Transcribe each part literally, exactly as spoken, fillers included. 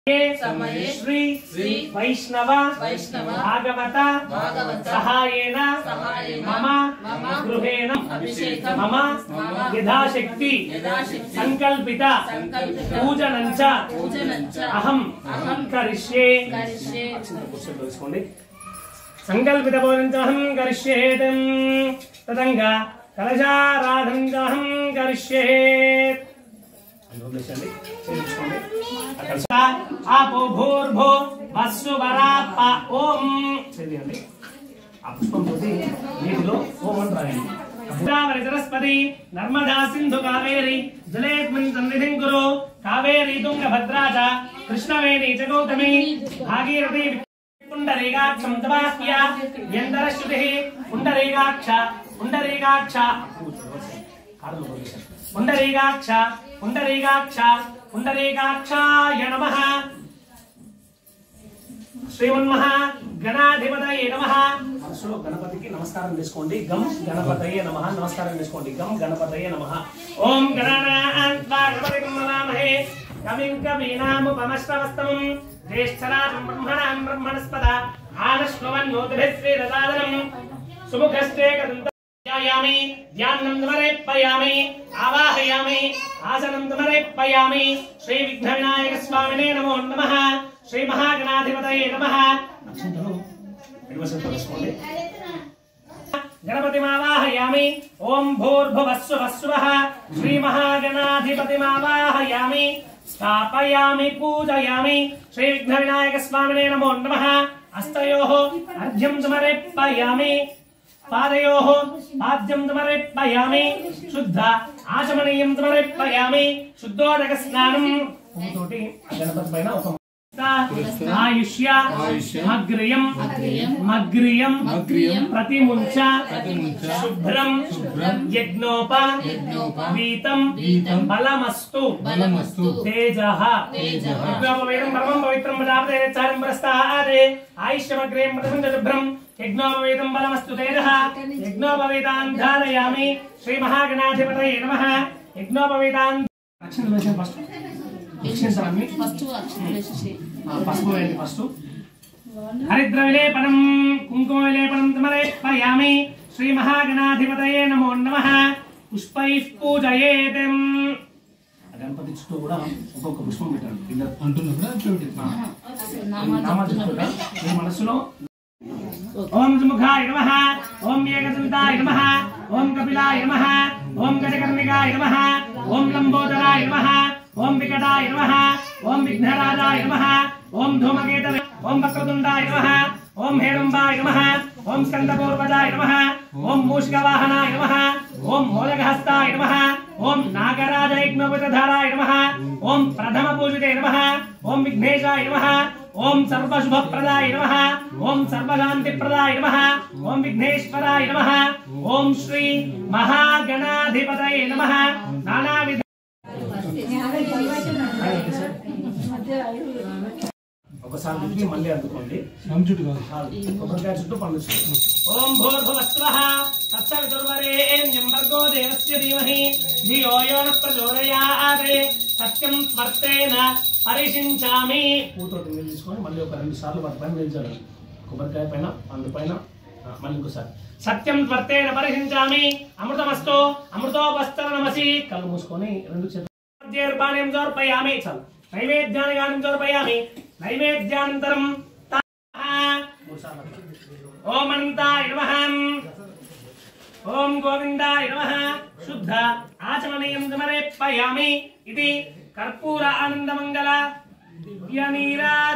समये श्री श्री वैष्णव वैष्णव भागवत भागवत सहायेन सहायेन मम मम गृहेण अभिषेकं मम यथाशक्ति यथाशक्ति संकल्पित संकल्पित पूजनं च पूजनं च अहम् अहं करिष्ये करिष्ये संकल्पित पूजनं च अहं करिष्ये तदंगा कलशाराधनं च अहं करिष्ये आपो भूर्भो वस्सुवराप ओम चलिए आप पुष्पम तोटी नीటిలో ఓం అని రాయండి గోదావరి సరస్వతి నర్మదా సింధు కావేరి జలేస్మిన్ సన్నిధిం కురు కావేరి తుంగభద్రా చ కృష్ణవేణి చ గౌతమి భాగీరథి పుండరీకాక్షం తవాహ్య యందరశ్రుతి పుండరీకాక్ష పుండరీకాక్ష పుండరీకాక్ష పుండరీకాక్ష పుండరీకాక్షాయ నమః శ్రీమన్మహా గణాధిపతయే నమః మనసులో గణపతికి నమస్కారం చేసుకోండి గం గణపతయే నమః నమస్కారం చేసుకోండి గం గణపతయే నమః ఓం గణానాన్వా గణపతిం నమామహే కవిం కవీనాముపమశ్రవస్తమం జ్యేష్ఠరాజం బ్రహ్మణాం బ్రహ్మణస్పద ఆనశ్వన్నోతిభిశ్రీరసాదనం సుముఖస్తే కదంత ध्यायामि ध्यानं समर्पयामि आवाहयामि आसनं समर्पयामि श्री विघ्नविनायक स्वामिने नमो नमः श्री महागणाधिपतये नमः गणपतिमावाहयामि ओम भूर्भुवस्सुवः श्री महागणाधिपतिमावाहयामि स्थापयामि पूजयामि श्री विघ्नविनायक स्वामिने नमो नमः हस्तयोः अर्घ्यं समर्पयामि पादयोः पाद्यं समर्पयामि शुद्ध आचमनीयं समर्पयामि शुद्धोदक स्नानं तोटी गणपति पైన ఒక आयुष्य अग्रियं मग्रियं प्रतिमुंच शुभ्रं यज्ञोप वीतं बलमस्तु तेजः यज्ञोपवीतं परमं पवित्रं प्रजापते चारं प्रस्तादे आयुष्यमग्रियं प्रतिमुंच शुभ्रं यज्ञोपवीतं बलमस्तु तेजः यज्ञोपवीतान् धारयामि श्री महागणाधिपतये नमः यज्ञोपवीतान् अक्षन्तवेशं फस्ट अक्षन्तरामि फस्ट अक्षन्तवेशे पस्पु वेंడి फस्ट हरिद्रविलेपनं कुङ्कुमविलेपनं समर्पयामि श्री महागणाधिपतये नमो नमः पुष्पैः पूजयेत् गणपति చుట్టూ కూడా ఒక్కొక్క పుష్పం పెట్టండి ఇలా అంటున్నా నామజపం మీ మనసులో ओम सुमुखाय नमः ओम एकदंताय नमः ओम कपिलाय नमः ओम गजकर्णिकाय नमः ओम लंबोदराय नमः ओम विकटाय नमः ओम विघ्नराजाय नमः ओम धूमकेतवे ओम वक्रतुंडाय नमः ओम हेरंबाय नमः ओम स्कंदपूर्वजाय नमः ओम मूषिकवाहनाय नमः ओम मोदकहस्ताय नमः ओम नागराजयज्ञोपवितधाराय नमः ओम प्रथमपूजिते नमः ओम विघ्नेशाय नमः ओम सर्वशुभप्रदाय नमः ओम सर्वशान्तिप्रदाय नमः ओम विघ्नेश्वराय नमः ओम श्री महागणाधिपतये नमः नानाविध ఒకసారి మళ్ళీ అందుకోండి సంచుడు కాదు కొబ్బరికాయ చుట్టూ పండు ఓం భూర్భువస్వః తత్సవితుర్వరేణ్యం భర్గో దేవస్య ధీమహి ధియో యో న ప్రచోదయాత్ సత్యం స్మర్తేన పరిశించామి పూతోటి నీళ్ళు తీసుకొని మళ్ళీ ఒక రెండు సార్లు వాటి పైన నిల్చోండి కొబ్బరికాయ పైన పండు పైన మళ్ళీ ఇంకోసారి సత్యం స్మర్తేన పరిశించామి అమృతమస్తు అమృతోపస్తనమసి కళ్ళు మూసుకొని రెండు చేతులు సమర్పయామి చాలు నైవేద్యాన్ని గానం సమర్పయామి నైవేద్యానంతరం ఓం అనంతాయ నమః ఓం గోవిందాయ నమః శుద్ధ ఆచమనీయం సమర్పయామి ఇది కర్పూర ఆనందమంగళ దివ్యనీరాజ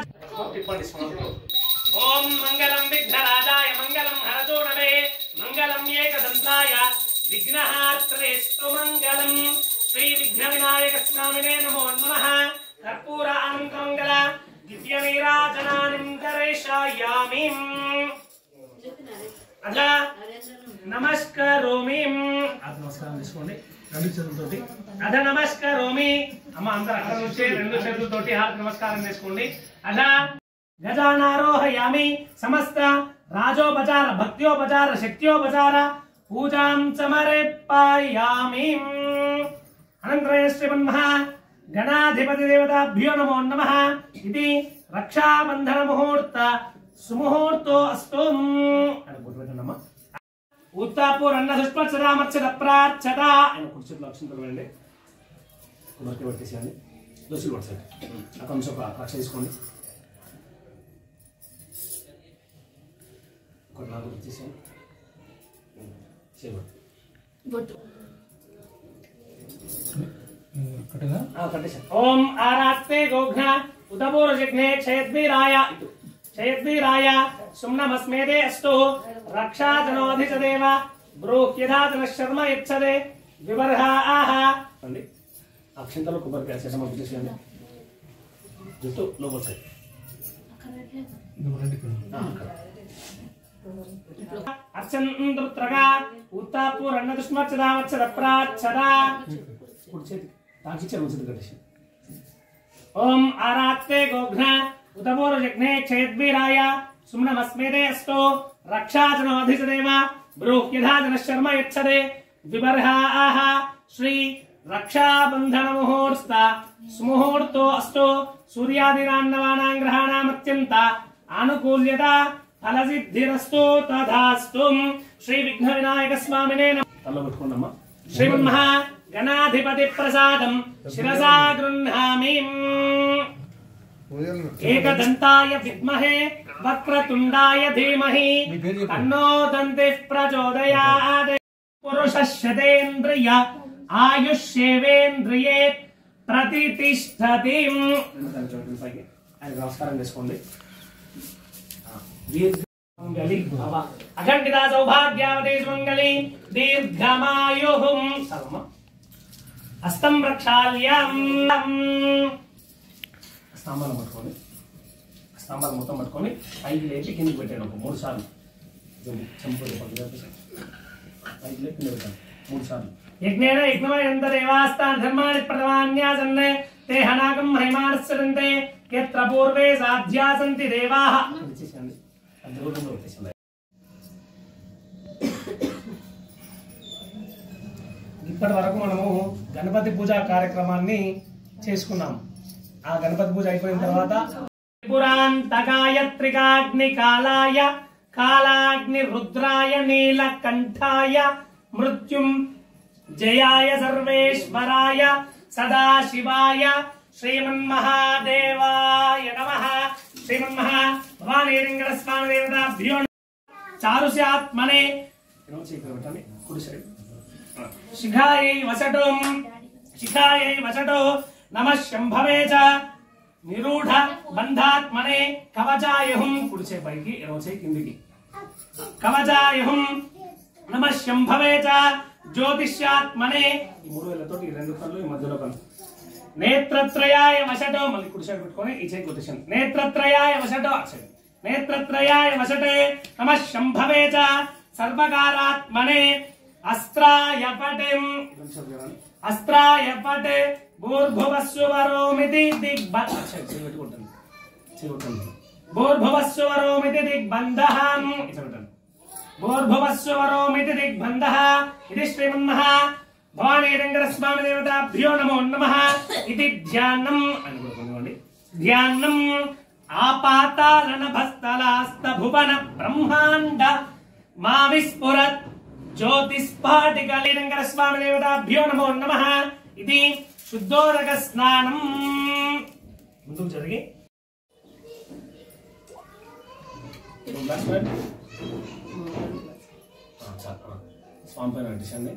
ఓం మంగళం విఘ్నరాజాయ మంగళం హరచూడవే మంగళం ఏకదంతాయ విఘ్నహార్త్రేస్తు మంగళం శ్రీ విఘ్నవినాయక స్వామినే నమో నమః कर्पूर आनंदमंगल दिव्य नीराजनानिंदरेशायामि अधा नमस्कारोमि आज नमस्कारं తీసుకోండి రెండు చేతులతోటి అధ నమస్కారోమి అమ్మ అందరూ అక్కడ నుంచి రెండు చేతులతోటి హారతి నమస్కారం చేసుకోండి అధ గజానారోహయామి సమస్త రాజోపచార భక్త్యోపచార శక్త్యోపచార పూజాం సమర్పయామి అనంతరం శ్రీమన్మహా गणाधिपति देवताभ्यो नमो नमः इति रक्षाबंधन मुहूर्त सुमुहूर्तो अस्तु अनुకుంటున్నామా ఉత్తపూర్ణ సుష్పచరామర్చద ప్రార్చద అని కుర్చీలో లక్ష్మీతో వెళ్ళండి కుమార్కి పట్టేసేయండి దోషులు పడతాయి ఆ కొంచెం రక్ష తీసుకోండి ఒక నాలుగు వచ్చేసేయండి చేయండి బొట్టు కట్టగా ఆ కట్టేసేయండి ఓం ఆరాత్తే గోఘ్న ఉదపూర్వజిగ్నే క్షయద్వీరాయ క్షయద్వీరాయ సుమ్నమస్మేదే అస్తు రక్షాజనోధిచదేవ బ్రూహ్యధాతన శర్మ యచ్చదే వివర్హాః అండి అక్షంతలో కొబ్బరికాయ చేసే సమర్పించేయండి జుట్టు లోపలికి అర్చంద్రుత్రగా ఉత్తాపూర్ణ దుష్మచ్చదామచ్చద ప్రాచ్చదా కుడి చేతి తాకిచ్చే మంచిది కట్టేసి ఓం ఆరాత్తే గోఘ్న ఉదపూర్వజిగ్నే క్షయద్వీరాయ సుమ్నమస్మేదే అస్తు రక్షాజనోధిచదేవ బ్రూహ్యధాతన శర్మ యచ్చదే వివర్హాః శ్రీ रक्षाबंधन मुहूर्त सुमुहूर्तो अस्तु सूर्यादिनान्नवानां ग्रहाणाम् अत्यंत आनुकूल्यता फलसिद्धिरस्तु तथास्तु श्री विघ्न विनायक स्वामिने नमः श्रीमन्महा गणाधिपति प्रसादं शिरसा गृह्णामि एकदन्ताय विद्महे वक्रतुण्डाय धीमहि तन्नो दन्तिः प्रचोदयात् पुरुषशतेन्द्रिय आयुष्येवेन्द्रिये प्रतिष्ठति नमस्कारं చేసుకోండి దీర్ఘమంగళి భవ అఖండిత సౌభాగ్యవతి సుమంగళి దీర్ఘమాయుః సర్వ హస్తం రక్షాల్యం స్తంభాలు పట్టుకోండి స్తంభాలు మొత్తం పట్టుకొని పైకి లేపి కిందికి పెట్టండి ఒక మూడు సార్లు చెంపులు పక్కన పైకి లేపి కింద పెట్టండి మూడు సార్లు यज्ञेन यज्ञमयन्तदेवास्तान् धर्माणि प्रथमान्यासन्ने ते हनाकं महिमानस्सरन्ते यत्र पूर्वे साध्या सन्ति देवाः ఇప్పటి వరకు మనము గణపతి పూజ కార్యక్రమాన్ని చేసుకున్నాం ఆ గణపతి పూజ అయిపోయిన తర్వాత పురాంతకాయ త్రికాగ్ని కాలాయ కాలాగ్ని రుద్రాయ నీలకంఠాయ మృత్యుం जयाय सर्वेश्वराय सदाशिवाय श्रीमन्महादेवाय नमः श्रीमन्महा भवानी रिंगण स्वामी देवताभ्यो चारुस्यात्मने शिखायै वसटो शिखायै वसटो नमः शंभवे च निरूढ़ बंधात्मने कवचायहुं कुडिचे पैकी एरोचे किंदिकी कवचायहुं नमः शंभवे च ज्योतिष्यात्मने మూడు వేలతోటి రెండు కళ్ళు ఈ మధ్యలో కళ్ళు నేత్రత్రయాయ వశటో మళ్ళీ కుడి సైడ్ పెట్టుకొని ఈ చేయి కొట్టేయండి నేత్రత్రయాయ వశటో అక్షరం నేత్రత్రయాయ వశటే నమః శంభవే చ సర్వకారాత్మనే అస్త్రాయ పటం అస్త్రాయ పటే భూర్భువస్సువరోమితి దిగ్బ అక్షరం చేయి పెట్టి కొట్టండి చేయి కొట్టండి భూర్భువస్సువరోమితి దిగ్బంధః ఇట్లా भूर्भुवस्वरोमिति दिग्बन्धः इति श्रीमन्महा भवानी रंगर स्वामी देवताभ्यो नमो नमः इति ध्यानम् अनुकोंడి ध्यानम् आपातालनभस्तलास्त भुवन ब्रह्मांड मा विस्फुरत् ज्योतिस्फाटिकली रंगर स्वामी देवताभ्यो नमो नमः इति शुद्धोदक स्नानम् ముందుకు జరిగి స్వామి పైన పెట్టేసండి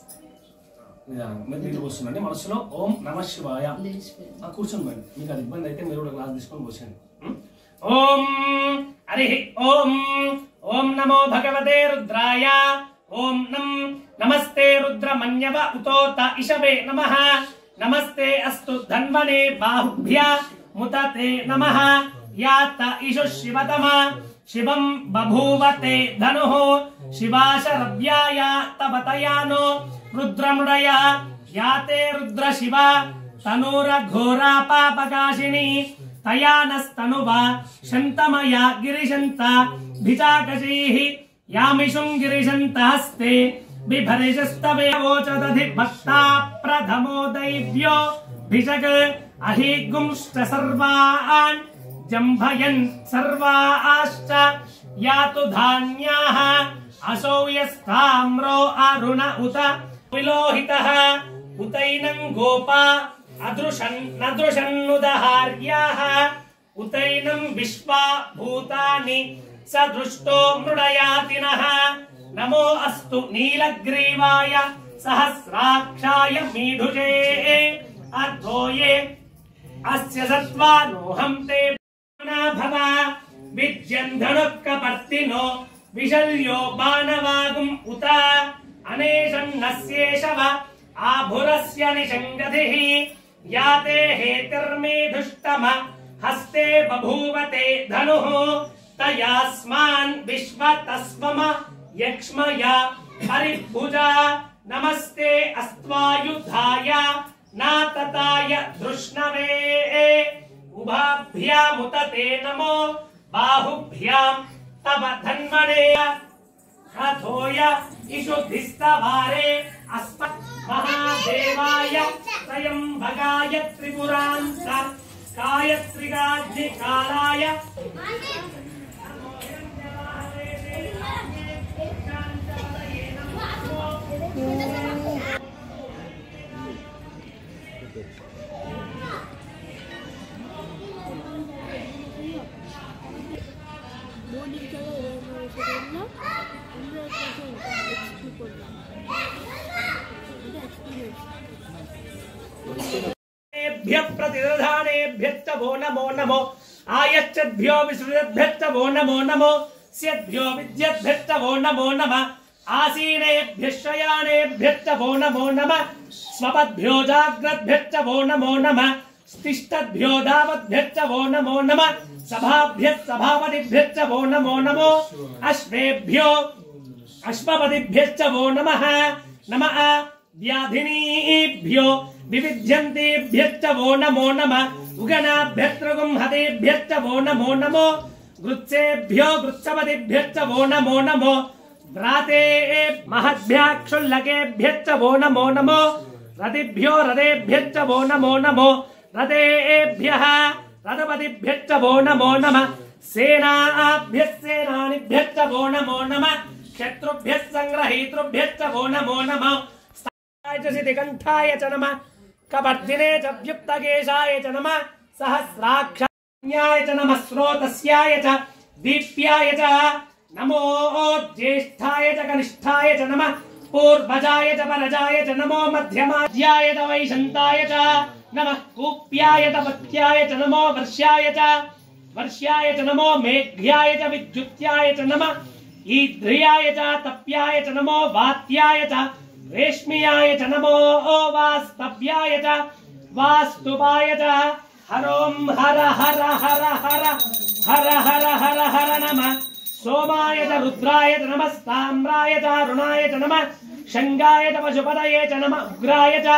మీరు నీళ్ళు పోస్తుందండి మనసులో ఓం నమ శివాయ కూర్చొని పోయండి మీకు అది ఇబ్బంది అయితే మీరు కూడా గ్లాస్ తీసుకొని పోసండి ఓం హరి ఓం ఓం నమో భగవతే రుద్రాయ ఓం నం నమస్తే రుద్రమన్యవ ఉతోత ఇషవే నమః నమస్తే అస్తు ధన్వనే బాహుభ్య ముతతే నమః యాత ఇషు శివతమ शिवं बभूवते धनुः शिवाशरव्याय तवतयानो रुद्रमृडया याते रुद्र शिवा तनूर घोरा पापकाशिनी तयानस्तनुवा शन्तमया गिरिशन्त भिचाकशीः यामिषुं गिरिशन्तहस्ते बिभरिशस्तवे वोचदधि भक्ता प्रथमो दैव्यो भिषक अहिगुंश्च सर्वान् जम्भयन् सर्वाश्च यातु धान्याः असौ यस्ताम्रो अरुण उत विलोहितः उतैनं गोपा अदृशन् नदृशन्नुदहार्याः उतैनं विश्वा भूतानि सदृष्टो मृडयातिनः नमो अस्तु नीलग्रीवाय सहस्राक्षाय मीढुजे अर्थोये अस्य सत्त्वानोऽहं ते भव विद्यन्धनुक्कपर्तिनो विशल्यो बाणवागुम् उत अनेशन्नस्येषव आभुरस्य निषङ्गतिः याते हेतिर्मेधुष्टम हस्ते बभूवते धनुः तयास्मान् विश्वतस्वम यक्ष्मया हरिभुजा नमस्ते अस्त्वायुधाय नातताय धृष्णवे उभाभ्यामुत ते नमो बाहुभ्यां तव धन्वने अथोय इषुधिस्तवारे अस्मत् महादेवाय त्र्यम्बकाय त्रिपुरान्त कायत्रिकाग्निकालाय प्रतिदधानेभ्यश्च वो नमो नमो आयच्छद्भ्यो विसृजद्भ्यश्च वो नमो नमो स्यद्भ्यो विद्यद्भ्यश्च वो नमो नमः आसीनेभ्यः शयानेभ्यश्च वो नमो नमः स्वपद्भ्यो जाग्रद्भ्यश्च वो नमो नमः स्तिष्ठद्भ्यो धावद्भ्यश्च वो नमो नमः सभाभ्यः सभापतिभ्यश्च वो नमो नमो अश्वेभ्यो अश्वपतिभ्यश्च वो नमः नमः व्याधिनीभ्यो विविध्यन्तेभ्यश्च वो नमो नमः उगनाभ्यस्त्रगुंहतेभ्यश्च वो नमो नमो गृत्सेभ्यो गृत्सपतिभ्यश्च वो नमो नमो व्राते महद्भ्याक्षुल्लकेभ्यश्च वो नमो नमो रतिभ्यो रथेभ्यश्च वो नमो नमो रथेभ्यः रथपतिभ्यश्च वो नमो नमः सेनाभ्यः सेनानिभ्यश्च वो नमो नमः शत्रुभ्यः संग्रहीतृभ्यश्च वो नमो नमः सिद्धिकण्ठाय च नमः कपर्दिने च व्युक्तकेशाय च नमः सहस्राक्षाय च नमः स्रोतस्याय च दीप्याय च नमो ज्येष्ठाय च कनिष्ठाय च नमः पूर्वजाय च परजाय च नमो मध्यमाध्याय च वैशन्ताय च नमः कूप्याय च पत्याय च नमो वर्ष्याय च वर्ष्याय च नमो मेघ्याय च विद्युत्याय च नमः ईद्रियाय च तप्याय च नमो वात्याय च रेश्मियाय च नमो वास्तव्याय च वास्तुपाय च हरों हर हर हर हर हर हर हर हर नमः सोमाय च रुद्राय च नमः ताम्राय च अरुणाय च नमः शंगाय च पशुपतये च नमः उग्राय च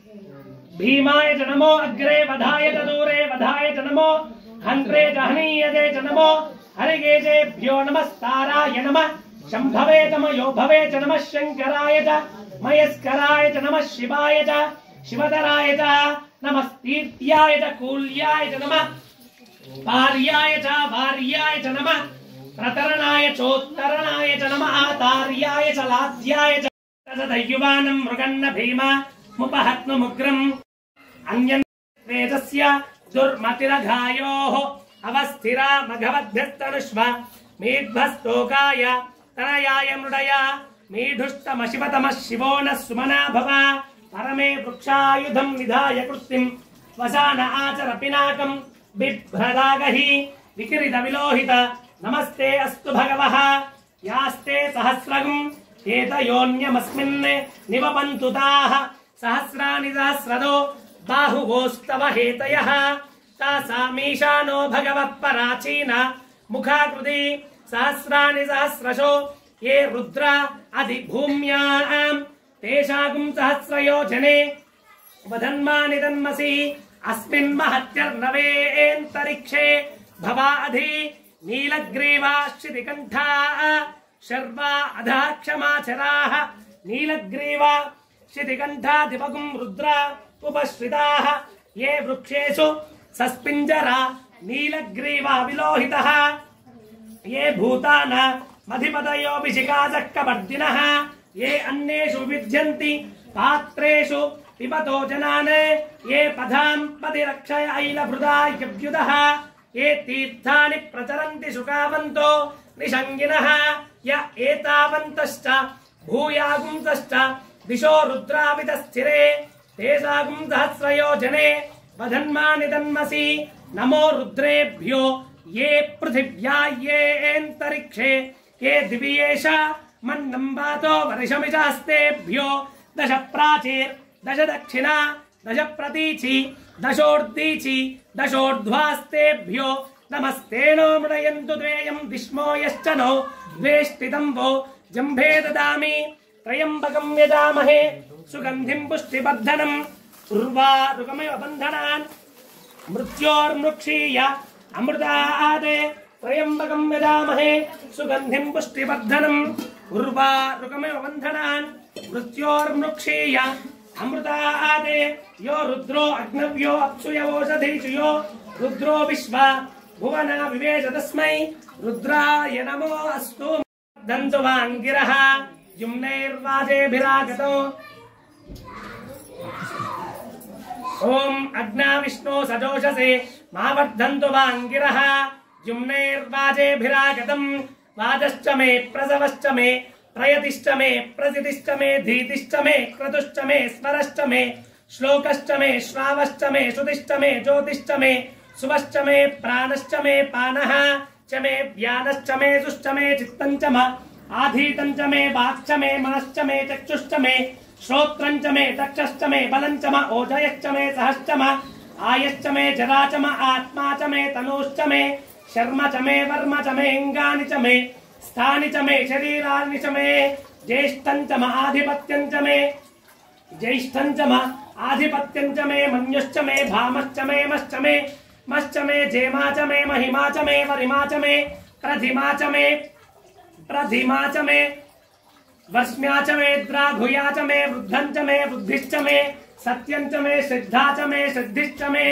भीमाय च नमो अग्रे वधाय च दूरे वधाय च नमो हन्त्रे च हनीयते च नमो हरिकेशेभ्यो नमस्ताराय नमः शंभवे च मयोभवे च नमः शंकराय च मयस्कराय च नमः शिवाय च शिवतराय च नमस्तीर्त्याय च कूल्याय च नमः पार्याय च वार्याय च नमः प्रतरणाय चोत्तरणाय च नमः आतार्याय च लाध्याय च तदयुवानं मृगन्न भीमा मुपहत्नुमुग्रम् अन्यन् वेदस्य दुर्मतिरघायोः अवस्थिरा मघवद्भ्यस्तनुष्व मेध्वस्तोकाय तनयाय मृडया मेढुष्टमशिवतमः शिवो नः सुमना भव परमे वृक्षायुधं निधाय कृत्तिं वसान आचर पिनाकं बिभ्रदागहि विकिरित विलोहित नमस्ते अस्तु भगवः यास्ते सहस्रगं एतयोऽन्यमस्मिन् निवपन्तु ताः सहस्राणि सहस्रदो बाहुवोस्तव हेतयः तासामीशानो भगवः पराचीन मुखाकृति सहस्राणि सहस्रशो ये रुद्रा अधिभूम्यां तेषागुं सहस्रयोजने वधन्मानि तन्मसि अस्मिन् महत्यर्नवेऽन्तरिक्षे भवाधि नीलग्रीवाश्चितिकण्ठा शर्वा अधः क्षमाचराः नीलग्रीवा शितिकण्ठा दिवगुं रुद्रा उपश्रिताः ये वृक्षेषु सस्पिञ्जरा नीलग्रीवा विलोहितः ये भूतान मधिपतयो विशिखासः कपर्दिनः ये अन्येषु विद्यन्ति पात्रेषु पिबतो जनान् ये पदां पतिरक्षय ऐलभृदा यव्युदः ये तीर्थानि प्रचरन्ति सुखावन्तो निषङ्गिनः य एतावन्तश्च भूयागुंसश्च दिशो रुद्राविदस्थिरे तेषागुं सहस्रयोजने वधन्मानि तन्मसि नमो रुद्रेभ्यो ये पृथिव्या ये एन्तरिक्षे ये दिव्येश मन्नम्बातो वर्षमिजास्तेभ्यो दश प्राचीर् दश दक्षिणा दश प्रतीचि दशोर्दीचि दशोर्ध्वास्तेभ्यो नमस्तेनो मृडयन्तु द्वेयं दिश्मो यश्च नो द्वेष्टितं वो जम्भे ददामि त्रयम्बकं यजामहे सुगन्धिं पुष्टिवर्धनम् उर्वारुकमिव बन्धनान् मृत्योर्मृक्षीय अमृतादे त्रयम्बकं यजामहे सुगन्धिं पुष्टिवर्धनम् उर्वारुकमिव बन्धनान् मृत्योर्मृक्षीय अमृतादे यो रुद्रो अग्नव्यो अप्सुयवोषधीषु यो रुद्रो विश्वा भुवना विवेश तस्मै रुद्राय नमो अस्तु दन्तु वाङ्गिरः युम्नैर्वाजेभिरागतो ओम अग्ना विष्णु सजोषसे मावर्धन्तु वाङ्गिरः युम्नैर्वाजेभिरागतम् वाजश्च मे प्रसवश्च मे प्रयतिश्च मे प्रसिद्धिश्च मे धीतिश्च मे क्रतुश्च मे स्वरश्च मे श्लोकश्च मे श्रावश्च मे श्रुतिश्च मे ज्योतिश्च मे सुवश्च मे प्राणश्च मे पानः च मे व्यानश्च मे सुश्च मे चित्तञ्च म आधीतञ्च मे वाक्च मे मनश्च मे चक्षुश्च मे श्रोत्रञ्च मे चक्षश्च मे बलञ्च म ओजयश्च मे सहश्च म आयश्च मे जरा च म आत्मा च मे तनूश्च मे शर्म च मे वर्म च मे अङ्गानि च मे स्थानि च मे शरीराणि च मे ज्येष्ठञ्च म आधिपत्यञ्च मे ज्येष्ठञ्च म आधिपत्यञ्च मे मन्युश्च मे भामश्च मे मश्च मे मश्च मे जेमा च मे महिमा च मे वरिमा च मे प्रधिमा च मे प्रधिमा च मे वस्म्या च मे द्राघुया च मे वृद्धं च मे वृद्धिश्च मे सत्यं च मे श्रद्धा च मे सिद्धिश्च मे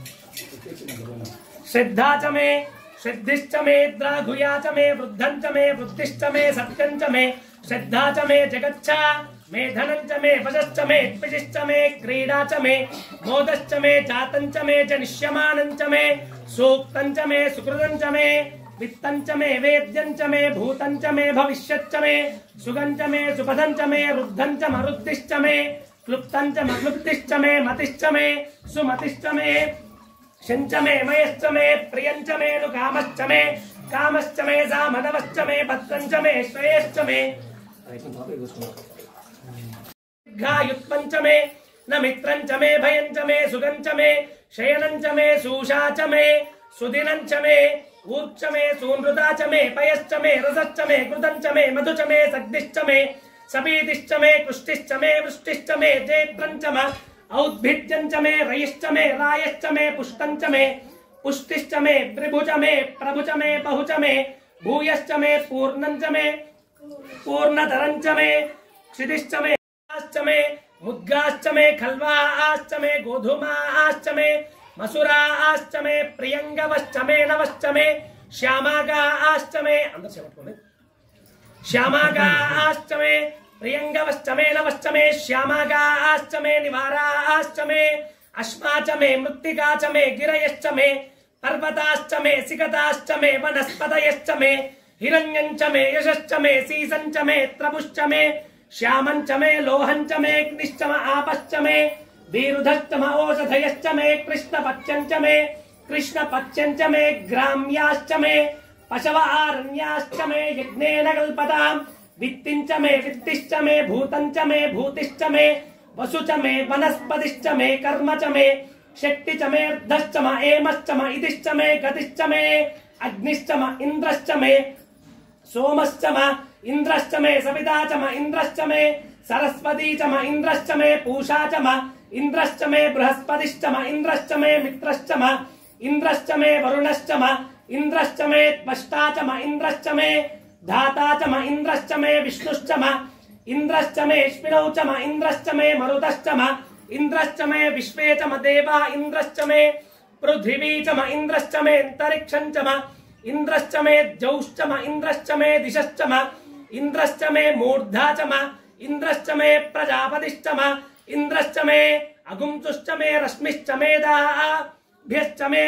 श्रद्धा च मे सिद्धिश्च मे द्राघुया च मे वृद्धं च मे वृद्धिश्च मे सत्यं च मे श्रद्धा च मे जगच्छ मे धनं च मे वशश्च मे पिशिश्च मे क्रीडा च मे मोदश्च मे जातं च मे जनिष्यमानं च मे सूक्तं च मे सुकृतं च मे वित्तं च मे वेद्यं च मे भूतं च मे भविष्यच्च मे सुगं च मे सुपदं च मे रुद्धं च मरुद्धिश्च मे क्लुप्तं च मक्लुप्तिश्च मे मतिश्च मे सुमतिश्च मे शञ्च मे मयश्च मे प्रियञ्च मे नु कामश्च मे कामश्च मे सामनवश्च मे भद्रं च मे श्रेयश्च मे गायुत्पं च मे न मित्रं च मे भयं च मे सुगं च मे शयनं च मे सूषा च मे सुदिनं च मे ऊर्च मे सूनृता च मे पयश्च मे रसश्च मे कृतं च मे मधु च मे सग्दिश्च मे सपीतिश्च मे कृष्टिश्च मे वृष्टिश्च मे जेत्रं च मे औद्भिद्यं च मे रयिश्च मे रायश्च मे पुष्टं च मे पुष्टिश्च मे त्रिभुज मे प्रभुज मे बहुच मे भूयश्च मे पूर्णं च मे पूर्णतरं च मे क्षितिश्च मे मे मुद्गाश्च मे खल्वाश्च मे गोधूमाश्च मे मसुराश्च मे प्रियंगवश्च मे नवश्च मे श्यामागाश्च मे श्यामागाश्च मे प्रियंगवश्च मे नवश्च मे श्यामागाश्च मे निवाराश्च मे अश्मा च मे मृत्तिका च मे गिरयश्च मे पर्वताश्च मे सिकताश्च मे वनस्पतयश्च मे हिरण्यं च मे यशश्च मे सीसं च मे त्रपुश्च मे श्यामं च मे लोहं च मे अग्निश्च मे आपश्च मे वीरुधश्च मे ओषधयश्च मे कृष्णपत्यं च मे कृष्णपत्यं च मे ग्राम्याश्च मे पशव आरण्याश्च मे यज्ञेन कल्पतां वित्तिं च मे वित्तिश्च मे भूतं च मे भूतिश्च मे वसु च मे वनस्पतिश्च मे कर्म च मे शक्ति च मे अर्धश्च मे एमश्च मे इतिश्च मे गतिश्च मे अग्निश्च मे इन्द्रश्च मे सोमश्च मे इन्द्रश्च मे सविता च मे इन्द्रश्च मे सरस्वती च मे इन्द्रश्च मे पूषा च मे इन्द्रश्च मे बृहस्पतिश्च मे इन्द्रश्च मे मित्रश्च मे इन्द्रश्च मे वरुणश्च मे इन्द्रश्च मे त्वष्टा च मे इन्द्रश्च मे धाता च मे इन्द्रश्च मे विष्णुश्च मे इन्द्रश्च मे अश्विनौ च मे इन्द्रश्च मे मरुतश्च मे इंद्रश्च मे विश्वे च म देवा इंद्रश्च मे पृथिवी च म इंद्रश्च मे अंतरिक्षं च म इंद्रश्च मे जौश्च म इंद्रश्च मे दिशश्च म इंद्रश्च मे मूर्धा च म इंद्रश्च मे प्रजापतिश्च म इंद्रश्च मे अगुंतुश्च मे रश्मिश्च मे दाभ्यश्च मे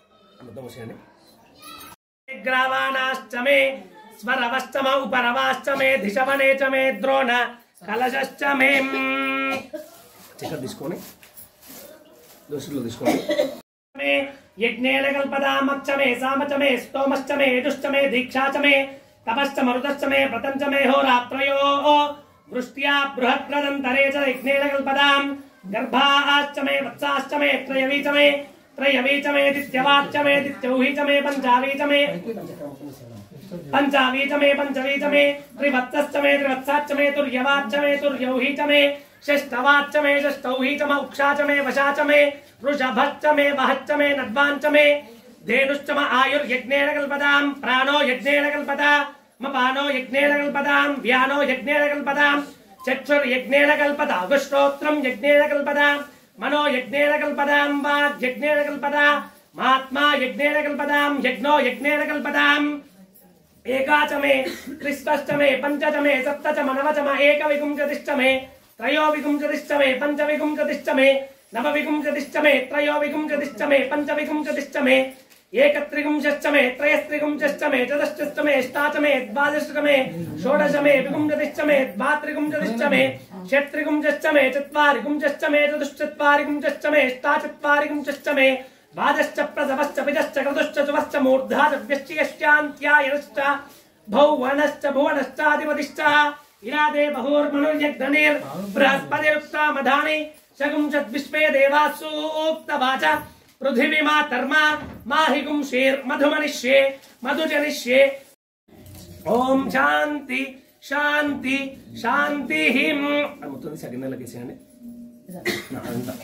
ग्रावाणाश्च मे स्वरवश्च म उपरवाश्च मे धिशवने च मे द्रोण कलशश्च मे चिकन తీసుకోండి దోశలో తీసుకోండి मे यज्ञेन कल्पदामच्च मे सामच मे स्तोमश्च मे यजुश्च मे दीक्षा च मे तपश्च मरुतश्च मे व्रतं च मे होरात्रयोः वृष्ट्या बृहत्प्रदन्तरे च यज्ञेन कल्पदाम् गर्भाश्च मे वत्साश्च मे त्रयवी च मे त्रयवी च मे दित्यवाच्च मे दित्यौही च मे पञ्चावी च मे पञ्चावी च मे पञ्चवी च मे त्रिवत्सश्च मे त्रिवत्साच्च मे तुर्यवाच्च मे तुर्यौही च मे षष्ठवाच्च मे षष्ठौही च मे उक्षा च मे वशा च मे वृषभश्च मे वहच्च मे नद्वाञ्च मे धेनुश्च म आयुर्यज्ञेन कल्पताम् प्राणो यज्ञेन कल्पता म पानो यज्ञेन कल्पताम् व्यानो यज्ञेन कल्पताम् चक्षुर्यज्ञेन कल्पता अगुश्रोत्रम् यज्ञेन कल्पताम् मनो यज्ञेन कल्पताम् वाग् यज्ञेन कल्पता महात्मा यज्ञेन कल्पताम् यज्ञो यज्ञेन कल्पताम् एका च मे त्रिष्टश्च मे पञ्च च मे सप्त च म नव च म एकविंशतिश्च मे त्रयोविंशतिश्च मे पञ्चविंशतिश्च मे नवविंशतिश्च मे त्रयोविंशतिश्च मे पञ्चविंशतिश्च मे एकत्रिंशश्च मे त्रयस्त्रिंशश्च मे चतुश्च मे अष्टाच मे द्वादश मे षोडश मे विंशतिश्च मे द्वात्रिंशतिश्च मे षट्त्रिंशश्च मे चत्वारिंशश्च मे चतुश्चत्वारिंशश्च मे अष्टाचत्वारिंशश्च मे द्वादश्च प्रसवश्च पितश्च क्रतुश्च चुवश्च मूर्धा च व्यश्चियश्चान्त्यायनश्च भौवनश्च भुवनश्चाधिपतिश्च इरादे बहुर्मनुर्यग्निर् बृहस्पतिरुक्ता मधानि शगुंशत् विश्वे देवासु उक्तवाच पृथिवी मा धर्मा माहिगुंशीर् मधुमनिष्ये मधुजनिष्ये ओम शांति शांति शांति हिम మొత్తం సగిన్నెల కేసేయండి నా అంతా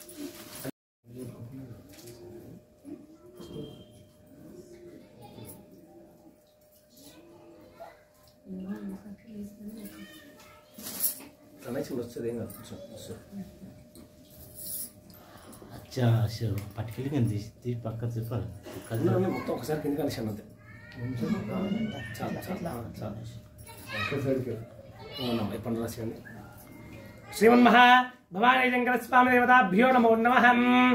కనెక్షన్ వస్తది ఏం కాదు अच्छा अच्छा पटकली गंदी ती पक्का से पर కళ్ళు మొత్తం ఒకసారి కింద కనెక్షన్ అంతే చాలా చాలా చాలా ఒకసారి ఓం ఇప్పుడు రాసేయండి శ్రీమన్మహా భవానీ శంకర స్వామి దేవతాభ్యో నమో నమః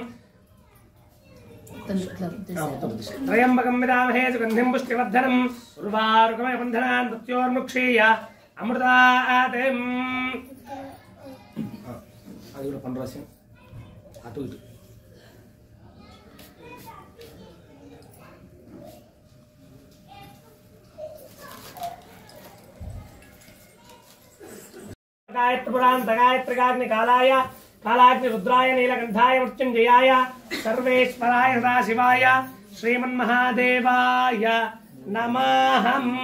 త్రయంబకం విదామహే సుగంధిం పుష్టివర్ధనం ఉర్వారుకమయ బంధనాన్ మృత్యోర్ముక్షీయ అమృతాదేం అది కూడా పండు రాసి అటు ఇటు गायत्री पुराण गायत्री काग्नि कालाय कालाग्नि रुद्राय नीलकंठाय मृत्युंजयाय सर्वेश्वराय सदाशिवाय श्रीमन्महादेवाय नमः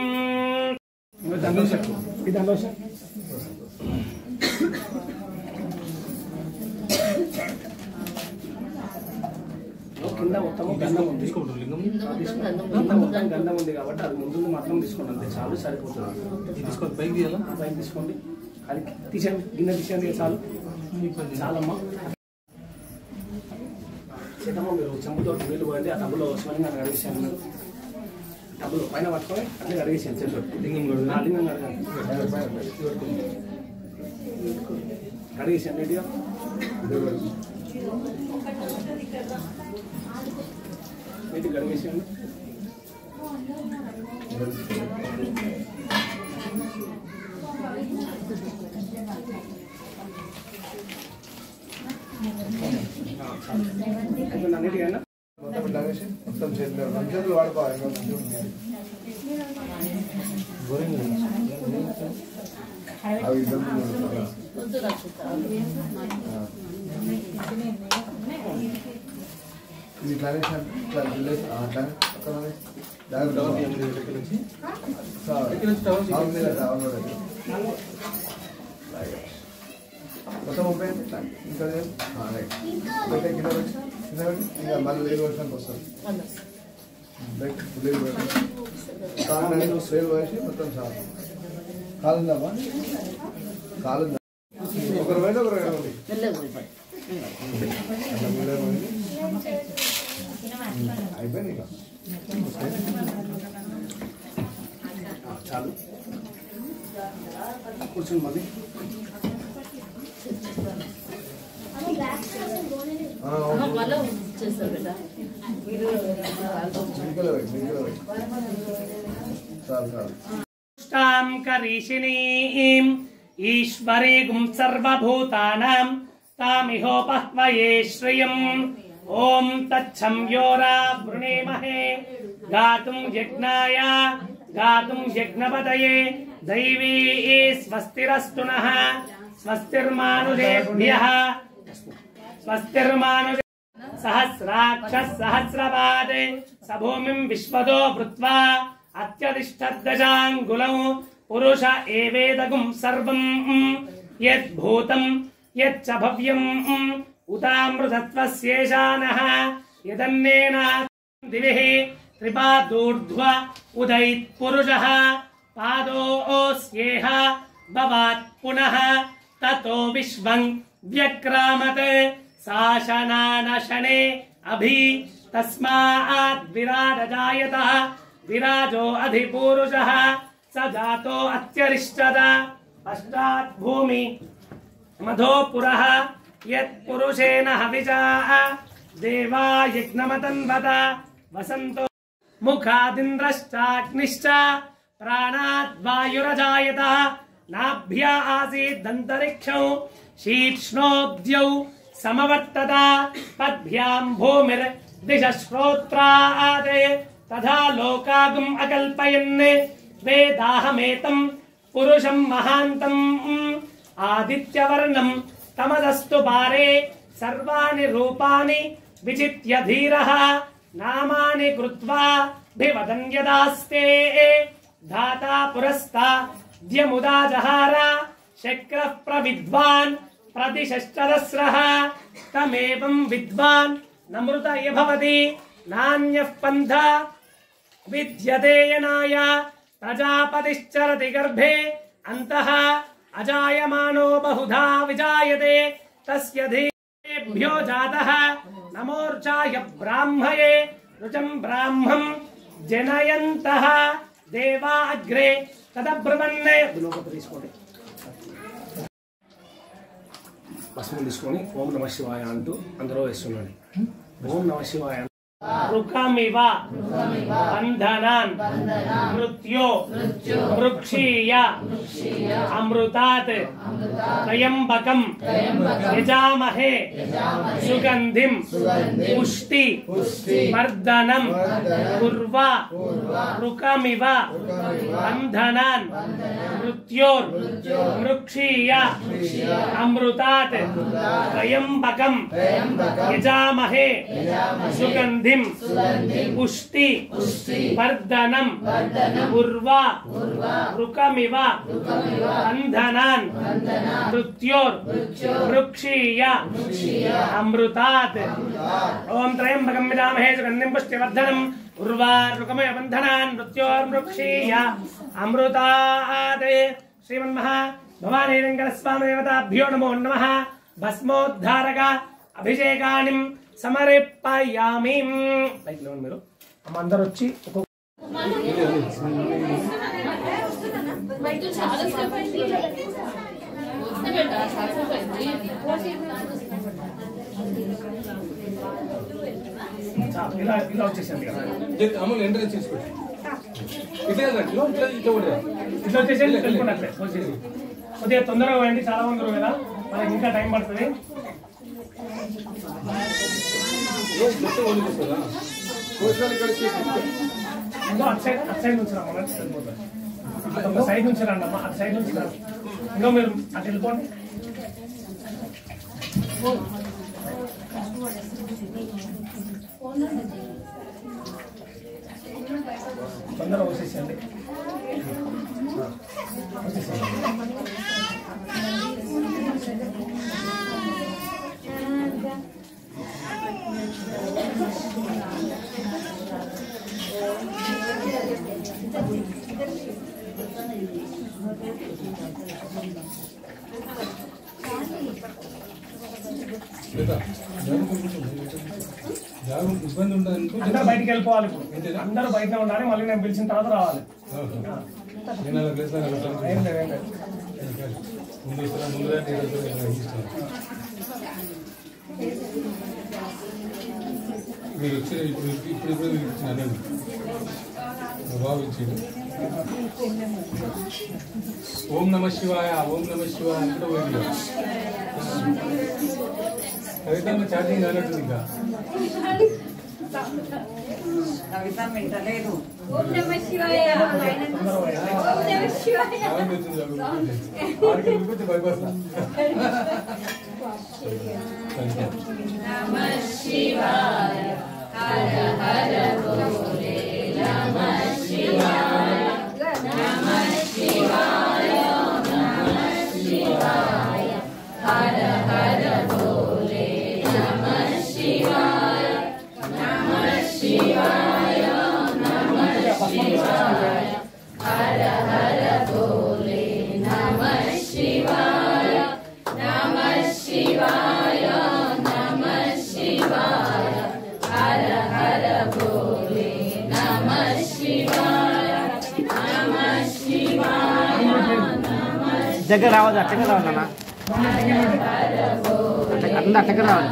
కింద మొత్తం గంధం ఉంది మొత్తం గంధం ఉంది కాబట్టి అది ముందు మాత్రం తీసుకోండి అంతే చాలు సరిపోతుంది తీసుకోండి పైకి తీయాలా పైకి తీసుకోండి అది తీసేయండి గిన్నె తీసేయండి చాలు చాలమ్మా చేతమ్మ మీరు చెంబుతో నీళ్ళు పోయండి ఆ టబ్బులో స్వయంగా అడిగేసాను మీరు టబ్బులో పైన పట్టుకొని అట్లే అడిగేసాను చేసి లింగం లింగం అడిగేసాను నీట్గా నీట్గా అడిగేసాను నీట్గా మొత్తం చేతులు రెండు చేతులు వాడుకోవాలి ఇది ఇట్లానే అట్లా మొత్తం ముప్పై ఇంకా ఇంకా మళ్ళీ వేలు వర్షానికి వస్తుంది వేలు వేసి మొత్తం చాలు కాలుందమ్మా కాలుందా ఒకరు వేలు ఒకరు చాలు కూర్చొని మళ్ళీ కరీషిణీం ఈశ్వరీగుం సర్వభూతానాం తామిహోపహ్వయే శ్రియం ఓం తచ్చం యోరా వృణీమహే గాతుం యజ్ఞాయ గాతుం యజ్ఞపతయే దైవీ స్వస్తిరస్తు నః స్వస్తిర్మానుషేభ్యః స్వస్తిర్మానుషే సహస్రాక్ష సహస్రపాదే సభూమిం విశ్వదో భృత్వా అత్యతిష్టద్దశాంగులం పురుష ఏవేదగుం సర్వం యద్భూతం యచ్చ భవ్యం ఉతామృతత్వస్యేషానః యదన్నేన దివిః త్రిపాదూర్ధ్వ ఉదయిత్ పురుషః పాదోస్యేహ భవాత్ పునః తతో విశ్వం వ్యక్రామత్ శాసనానశనే అభి తస్మాత్ విరాజాయతః విరాజో అధిపూరుషః స జాతో అత్యరిష్టద పశ్చాత్ భూమి మధో పురః యత్ పురుషేణ హవిషా దేవా యజ్ఞమతన్వత వసంతో ముఖాదింద్రశ్చాగ్నిశ్చ ప్రాణాద్ వాయురజాయతః నాభ్యా ఆసీదంతరిక్షౌ శీర్ష్ణోద్యౌ సమవర్తత పద్భ్యాం భూమిర్ దిశశ్రోత్రాద్ తథా లోకాగం అకల్పయన్ వేదాహమేతం పురుషం మహాంతం ఆదిత్యవర్ణం తమదస్తు పారే సర్వాణి రూపాని విచిత్య ధీరః నామాని కృత్వా భివదన్ యదాస్తే ధాతా పురస్తాద్యముదా జహార శక్రః ప్రవిద్వాన్ ప్రతిశశ్చరస్రః తమేవం విద్వాన్ నమృతయ భవతి నాన్యః పంథా విద్యతే యనాయ ప్రజాపతిశ్చరతి గర్భే అంతః అజాయమానో బహుధా విజాయతే తస్య ధీభ్యో జాతః నమోర్చాయ బ్రాహ్మయే రుచం బ్రాహ్మం జనయంతః దేవా అగ్రే తదబ్రవన్నే తీసుకోండి భస్మం తీసుకొని ఓం నమ శివాయ అంటూ అందరూ వేస్తున్నాడు. ఓం నమ శివాయ రుకమివ బంధనాన్ మృత్యో వృక్షీయ అమృతాత్ త్రయంబకం యజామహే సుగంధిం పుష్టి వర్ధనం కుర్వ రుకమివ బంధనాన్ మృత్యోర్ వృక్షీయ అమృతాత్ త్రయంబకం యజామహే సుగంధిం పుష్టి వర్ధనం కుర్వ రుకమివ బంధనాన్ మృత్యోర్ వృక్షీయ అమృతాత్ ఓం త్రయంబకం యజామహే సుగంధిం పుష్టి వర్ధనం కుర్వ రుకమివ బంధనాన్ మృత్యోర్ వృక్షీయ అమృతాత్. శ్రీమన్మహా భవానీ వెంకట స్వామి దేవతాభ్యో నమో నమః. భస్మోద్ధారక అభిషేకానిం సమర్పయామి. లైక్ మీరు అమ్మ అందరు వచ్చి ఇలా ఇలా వచ్చేసింది కదా అమలు ఎంటర్ చేసుకోండి. ఇట్లా ఇట్లా వచ్చేసేయండి వెళ్ళిపోయినట్లే వచ్చేసి కొద్దిగా తొందరగా పోయండి, చాలా మంది కదా మనకి ఇంకా టైం పడుతుంది. ఇంకో అటు సైడ్ అటు సైడ్ నుంచి రామ్మా వెళ్ళిపోతుంది. ఒక సైడ్ నుంచి రండి అమ్మా, అటు సైడ్ నుంచి రండి. ఇంకో మీరు అటు వెళ్ళిపోండి. తొందరగా వచ్చేసేయండి. ఇబ్బంది ఉంటుంది. అందరూ బయటికి వెళ్ళిపోవాలి. ఇప్పుడు అందరూ బయట ఉండాలి. మళ్ళీ నేను పిలిచిన తర్వాత రావాలి. ఏం లేదు ఏం లేదు. మీరు వచ్చిన ఇప్పుడు ఇప్పుడు ఇప్పుడు మీరు ఇచ్చిన అనండి బాబు ఇచ్చిండు. ఓం నమ శివాయ ఓం నమ శివాయ అంటే పోయింది. కవిత ఛార్జింగ్ కానట్టుంది. ఇంకా కవిత వింటలేదు. ఓం నమ శివాయ ఓం నమ శివాయ బైపాస్ నమ శివాయ హర హర భోలే నమ శివాయ నమ శివాయ నమ శివాయ హర హర భోలే నమ శివాయ నమ శివాయ నమ శివాయ హర హర భోలే నమ శివాయ నమ శివాయ నమ శివాయ హర హర భోలే నమ శివాయ నమ శివాయ నమ దగ్గర రావాలి, అట్టగా రావాలి అన్న, అందరూ అట్టగా రావాలి.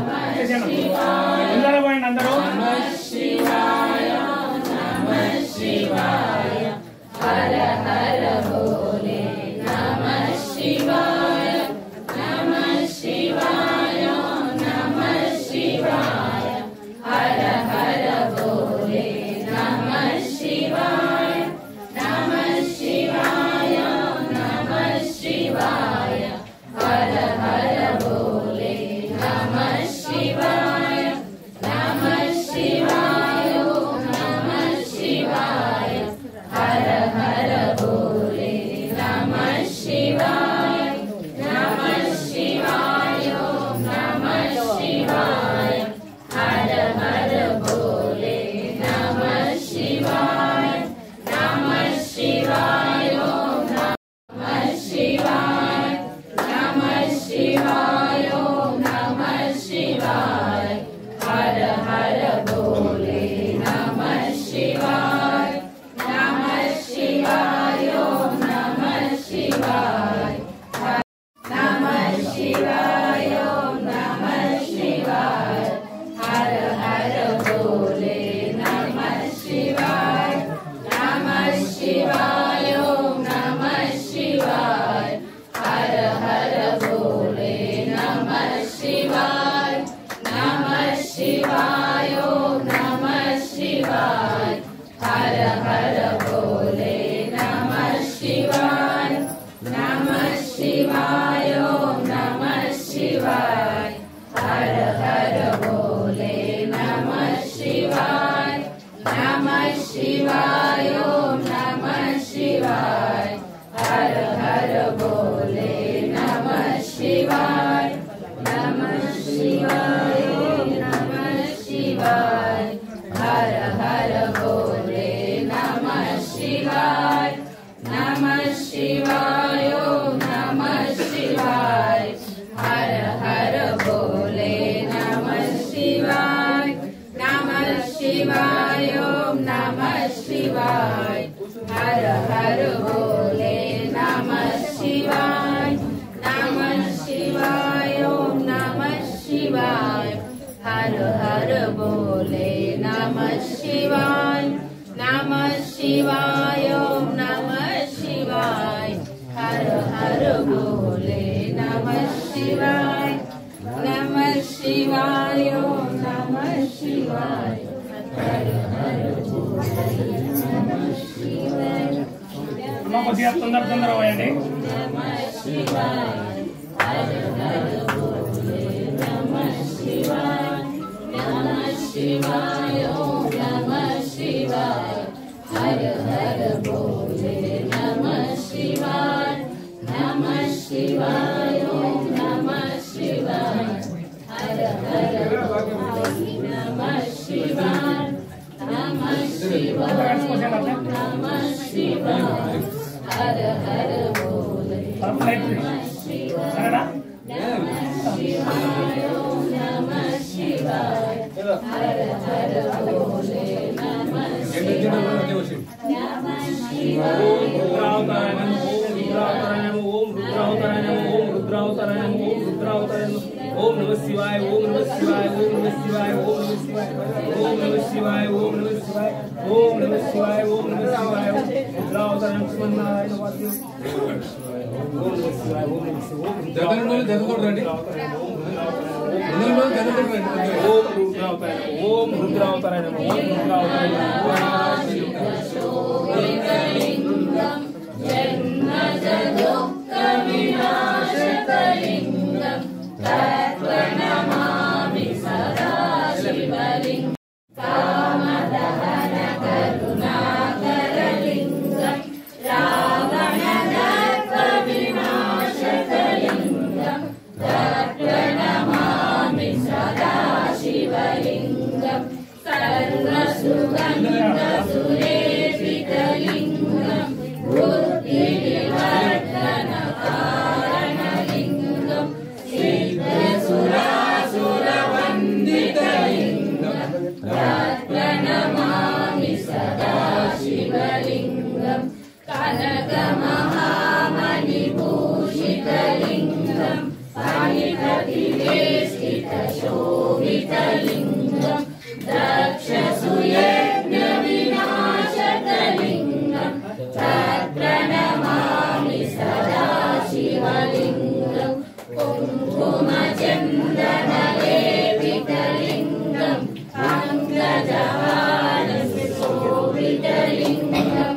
అందరూ పోయింది. అందరూ నమ శివాయ నమ శివాయ హర హర భోలే నమ శివాయ నమ శివాయ నమ శివాయ హర హర భోలే నమ శివాయ నమ శివాయ నమ శివాయ హర హర భోలే నమ శివాయ నమ శివాయ నమ శివాయ హర హర భోలే నమ శివాయ నమ శివాయ నమ శివాయ హర హర భోలే నమ శివాయ నమ శివాయ నమ శివాయ నమ శివాయ నమ శివాయ హర హర భోలే నమ శివాయ నమ శివాయ నమ శివాయ నమ శివాయ నమ శివాయ హర హర భోలే నమ శివాయ నమ శివాయ నమ శివాయ హర హర భోలే నమ శివాయ నమ శివాయ నమ శివాయ హర హర భోలే నమ శివాయ నమ శివాయ నమ శివాయ హర హర భోలే నమ శివాయ నమ శివాయ నమ శివాయ హర హర భోలే నమ శివాయ నమ శివాయ నమ శివాయ హర హర భోలే నమ శివాయ నమ శివాయ నమ శివాయ హర హర భోలే నమ శివాయ నమ శివాయ నమ శివాయ హర హర భోలే నమ శివాయ నమ శివాయ నమ శివాయ హర హర భోలే నమ శివాయ నమ శివాయ నమ శివాయ హర హర భోలే నమ శివాయ నమ శివాయ నమ శివాయ హర హర భోలే నమ శివాయ అమ్మ కొద్దిగా తొందర తొందర పోయండి. నమ శివాయ హర హర భోలే నమ శివాయ నమ శివాయ నమ శివాయ హర హర భోలే నమ శివాయ నమ శివాయ నమ శివాయ హర హర భోలే నమ శివాయ నమ శివాయ నమ శివాయ హర హర భోలే పరమ అయిపోయింది. సరేనా? నమ శివాయ నమ ओम नमः शिवाय ओम नमः शिवाय ओम नमः शिवाय ओम नमः शिवाय ओम नमः शिवाय ओम नमः शिवाय ओम नमः शिवाय रुद्रावतारम श्रीमन्नारायण वाक्य ओम नमः शिवाय ओम नमः शिवाय जगन्नाथ जगन्नाथ रेड्डी ओम रुद्रावतारम ओम रुद्रावतारम ओम रुद्रावतारम प्रणमामि सदा शिवलिंगं कामदहन करुणाकरलिंगं रावणदर्पविनाशकलिंगं प्रणमामि सदा शिवलिंगं सर्वसुगन्धसुरेपितलिंगं बुद्धिविवर्धनकारणलिंगं प्रणमामि सदा शिवलिंगं कनकमहामणिभूषितलिंगं पाणिप्रतिवेष्टितशोभितलिंगं दक्षसुयज्ञविनाशकलिंगं प्रणमामि सदा शिवलिंगं कुङ्कुमचन्दनलेपितलिंगं पङ्कजहारशोभितलिंगं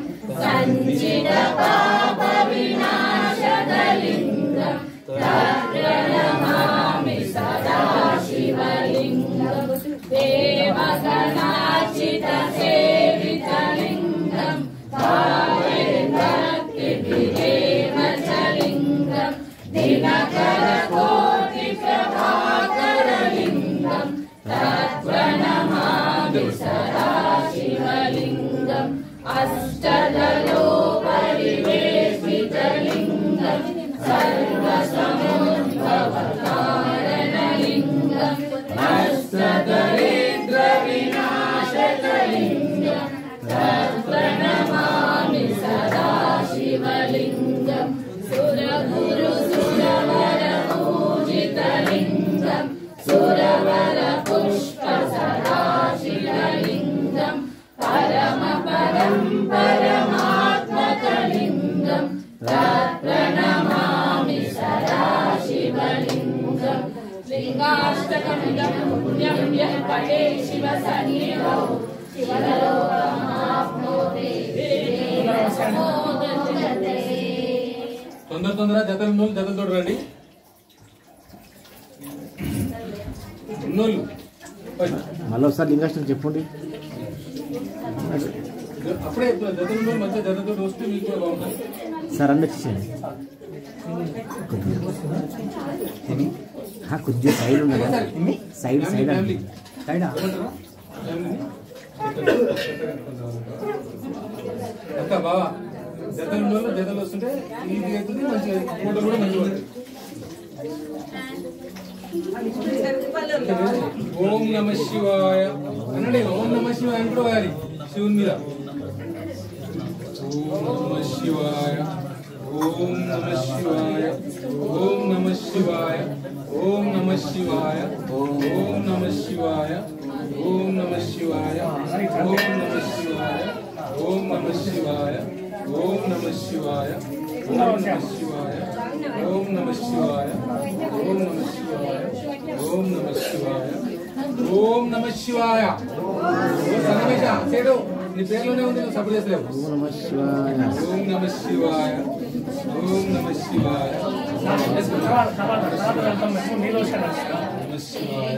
सञ्चितपापविनाशकलिंगं प्रणमामि सदा शिवलिंगं देवगणार्चितसेवितलिंगं भावैर्भक्तिभिरेवचलिंगं दिनकरकोटिप्रभाकरलिंगं तत्प्रणमामि सदा शिवलिंगम् अष्टदलोपरिवेष्टितलिंगं सर्वसमुद्भवकारणलिंगं अष्टदरिद्रविनाशकलिंगं तत्प्रणमामि सदा शिवलिंगं सुरगुरुसुरवरपूजितलिंगं सुरवरपुष्पसदाशिवलिंगं परमपदं परमात्मकलिंगं तत्प्रणमामि सदा शिवलिंगं लिंगाष्टकमिदं पुण्यं यः पठेत् शिवसन्निधौ शिवलोकमाप्नोति देवसमोदते తొందర తొందర జతలు ఉన్నోళ్ళు జతలు తోడు రండి ఉన్నోళ్ళు మళ్ళీ ఒకసారి లింగాష్టం చెప్పండి. అప్పుడే జతలు ఉన్నోళ్ళు మంచిగా జతలతో వస్తే మీకు కూడా బాగుంటుంది. సార్ అన్నీ వచ్చేసేయండి. కొద్దిగా సైడ్ ఉన్నదా సైడ్ సైడ్ సైడా అక్క బావా జతలు ఉన్నోళ్ళు జతలు వస్తుంటే ఈజీగా అవుతుంది మంచిగా ఫోటో కూడా మంచిగా పడుతుంది. ఓం నమ శివాయ అనండి. ఓం నమ శివాయ అని కూడా వారి శివుని మీద ఓం నమ శివాయ ఓం నమ శివాయ ఓం నమ శివాయ ఓం నమ శివాయ ఓం నమ శివాయ ఓం నమ శివాయ ఓం నమ శివాయ ఓం నమ శివాయ ఓం నమ శివాయ ఓం నమ శివాయ ఓం నమ శివాయ ఓం నమ శివాయ ఓం నమ శివాయ ఓం నమ శివాయ. సంగమేశ సేడు నీ పేరులోనే ఉంది, నువ్వు సపోర్ట్ చేస్తలేవు. ఓం నమ శివాయ ఓం నమ శివాయ ఓం నమ శివాయ నమ శివాయ.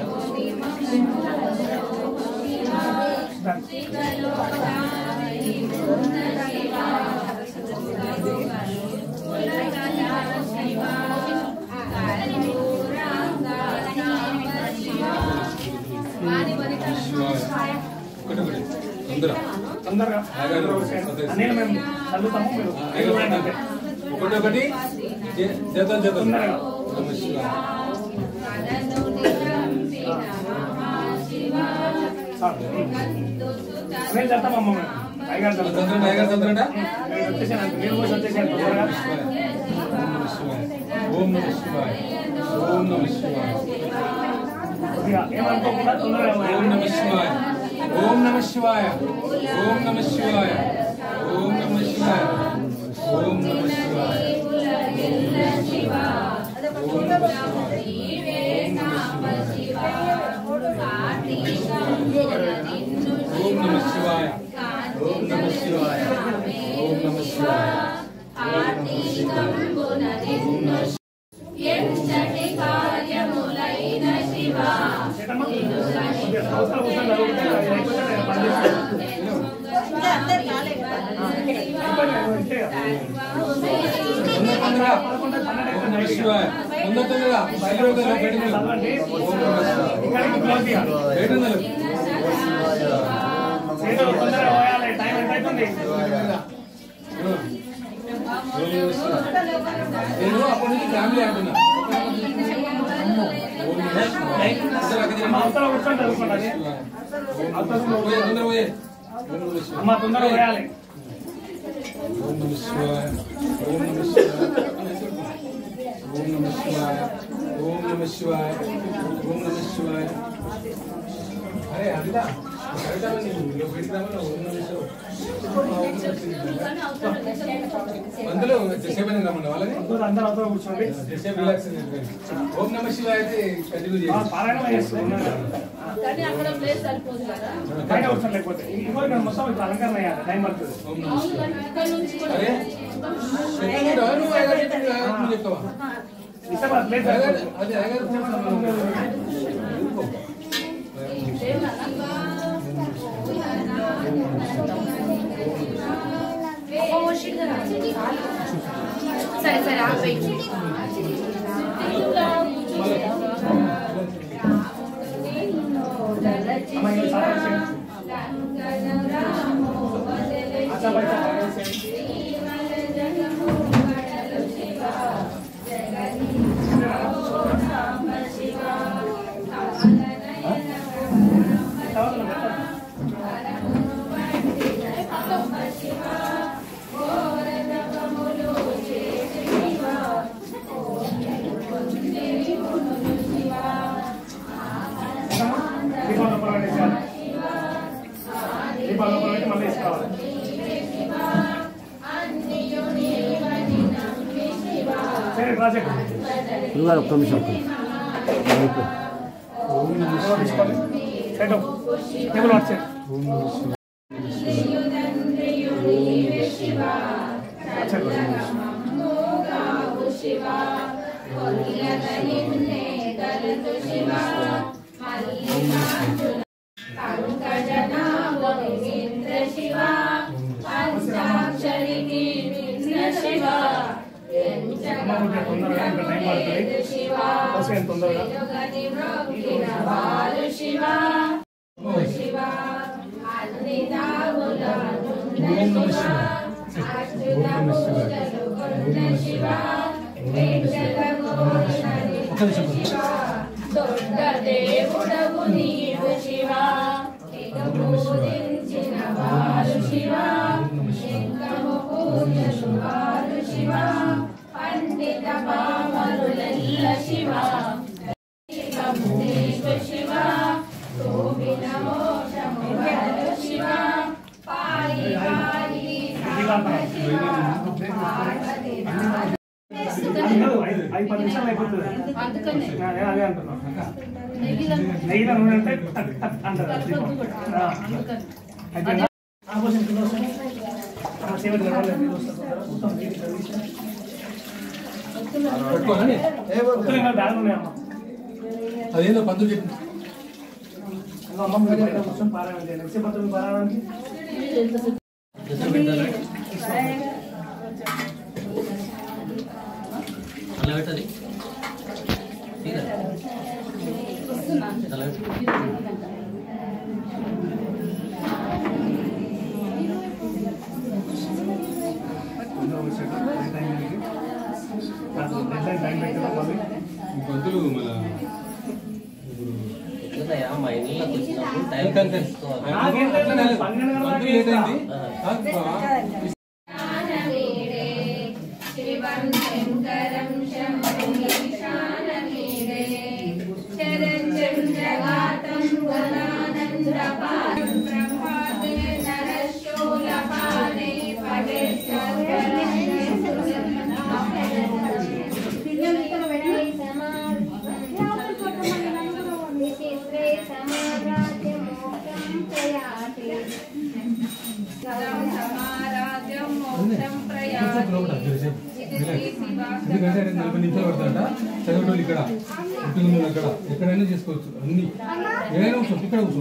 శివాయ ఒకటి ఒకటి తొందర తొందరగా నేను మేము చదువుతాము మీరు ఒకటి ఒకటి జత జత నమ శివాయ. నేను చెప్తామమ్మ టైగర్ చదువుతారా టైగర్ చదువుతారా వచ్చేసాను నేను కూడా వచ్చేసాను తొందరగా ఓం నమః శివాయ ఓం నమః శివాయ ఏమనుకోకుండా తొందరగా ఓం నమః శివాయ ఓం నమః శివాయ ఓం నమః శివాయ ఓం నమః శివాయ ఓం నమః శివాయ ఓం నమః శివాయ ఓం నమః శివాయ ఓం నమః శివాయ ఎంతటి కార్యములైన శివ శివాయ తొందరగా టైం ఎంత అవుతుంది నేను అప్పటి నుంచి ఫ్యామిలీ అంటున్నా అవసరం కూర్చొని చదువుకోండి తొందర అమ్మ తొందరగా పోయాలి ఓం నమః శివాయ ఓం నమః శివాయ ఓం నమః శివాయ ఓం నమః శివాయ ఓం నమః శివాయ అరే అదిదా కవిత నీవు పెడతామని ఓం నమః శివాయ అందులో చేసేపని రమ్మన్నా వాళ్ళని అందరూ అవసరం కూర్చోండి చేసేపు రిలాక్స్ ఓం నమః శివాయ అయితే కంటిన్యూ చేయాలి పారాయణ చేస్తున్నారు కానీ అక్కడ ప్లేస్ సరిపోదు కదా బయట కూర్చొని లేకపోతే ఇంకో మొత్తం ఇప్పుడు అలంకరణ అయ్యాలి టైం పడుతుంది ఓం నమః శివాయ ఇక్కడ నుంచి కూడా అరే చెప్తావా నువ్వు ఐగారు నువ్వు చెప్తావా ఇష్టపడ ప్లేస్ అది ఐగారు సరే సరే ఆపే మళ్ళీ ఇసుకోవాలి సరే ప్రాజెక్ట్ ఒక్క నిమిషం తీసుకోండి సెట్ టేబుల్ వాట్సాప్ తొందరగా ఇంకా టైం పడుతుంది తొందరగా దొడ్డ దేవుడవు నీవు శివ ఇక పూజించిన వారు శివ ఇంకము పూజలు వారు శివ పండిత పామరులెల్ల శివ నీవు శివ తోమిన మోక్షము వరు శివ పారి పారి ఐదు పది నిమిషాలు అయిపోతుంది అందుకనే అదే అంటున్నాం నెయ్యిలో నెయ్యిలో నూనె అంటే టక్ టక్ అంటారు అయితే ఆపోజిట్ సేవలు కావాలి బ్యాగ్ ఉన్నాయమ్మా అదేందో పంతులు చెప్పి అమ్మ బయట కూర్చొని పారాయణ చేయాలి వచ్చే పద్ధతులు పారాయణకి అలా పెట్టాలి పంతులు మళ్ళా మా ఇంట్లో శివం శంకరం శంభుం ఈశానమీడే శరచంద్రఘాతం గణానందపాదం ప్రభాతే నరశూలపాదే పడే ఎందుకంటే నలభై నిమిషాలు పడుతుంట చదివేటోళ్ళు ఇక్కడ పుట్టిన అక్కడ ఎక్కడైనా చేసుకోవచ్చు అన్ని ఏదైనా కూర్చో ఇక్కడ కూర్చో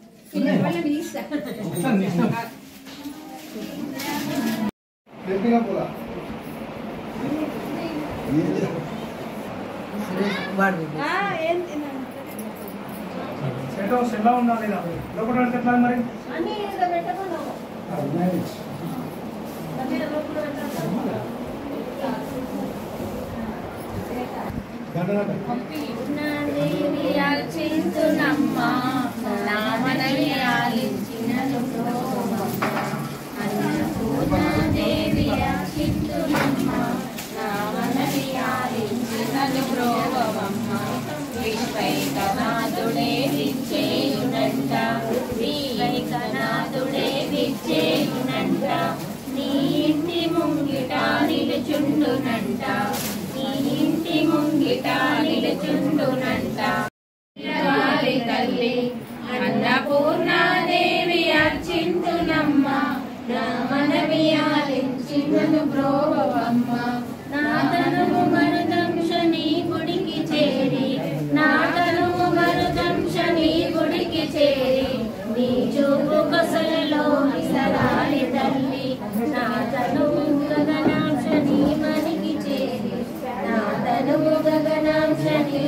ఎలా ఉండాలి లోపల ఎట్లా మరి చింతునమ్మా నామనవి ఆలించినను అన్నపూర్ణాదేవి చింతునమ్మా నామనవి ఆలించినను ప్రోభవమ్మ విశ్వైకనాథుడే విచ్చేయునంట విశ్వైకనాథుడే విచ్చేయునంట నీ ఇంటి ముంగిట నిలుచుండునంట నీ ఇంటి ముంగిట నిలుచుండునంట తల్లి అన్నపూర్ణాదేవి అర్చింతునమ్మ నా మనవి ఆలించినను బ్రోవమ్మ నా తనువు మరుదంశ నీ గుడికి చేరి నా తనువు మరుదంశ నీ గుడికి చేరి నీ చూపు కొసలలో విసరాలి తల్లి నా తనువు గగనాంశ నీ మనికి చేరి నా తనువు గగనాంశ నీ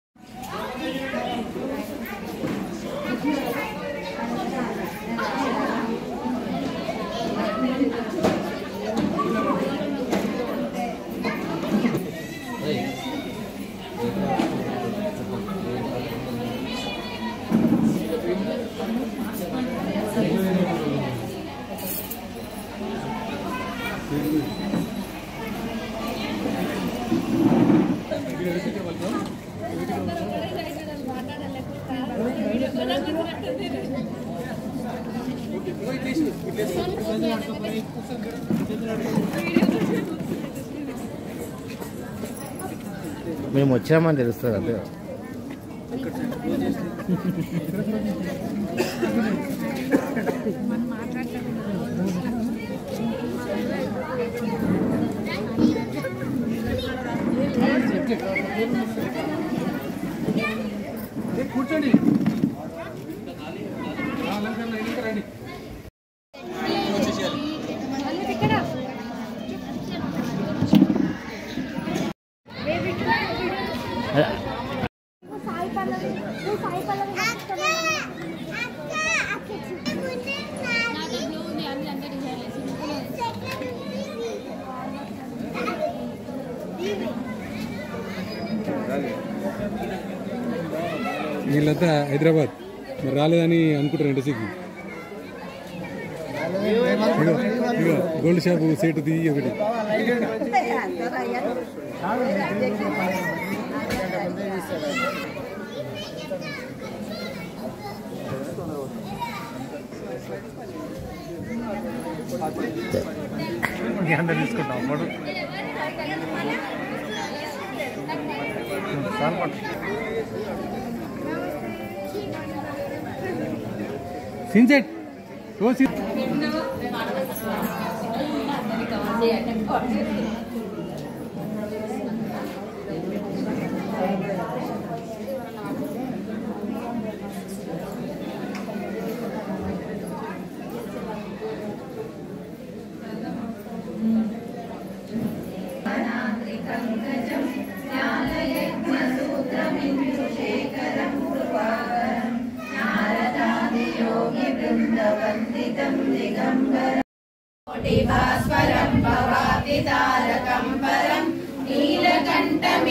మేము వచ్చామని తెలుస్తుంది అదే కూర్చోండి రండి వీళ్ళంతా హైదరాబాద్ మరి రాలేదని అనుకుంటారు ఇండస్ట్రీకి ఇక గోల్డ్ షాపు సేటు తీయి ఒకటి తీసుకుంటాం సిన్సెట్ ఓ సిన్ భాస్వరం భవాతి తారకం పరం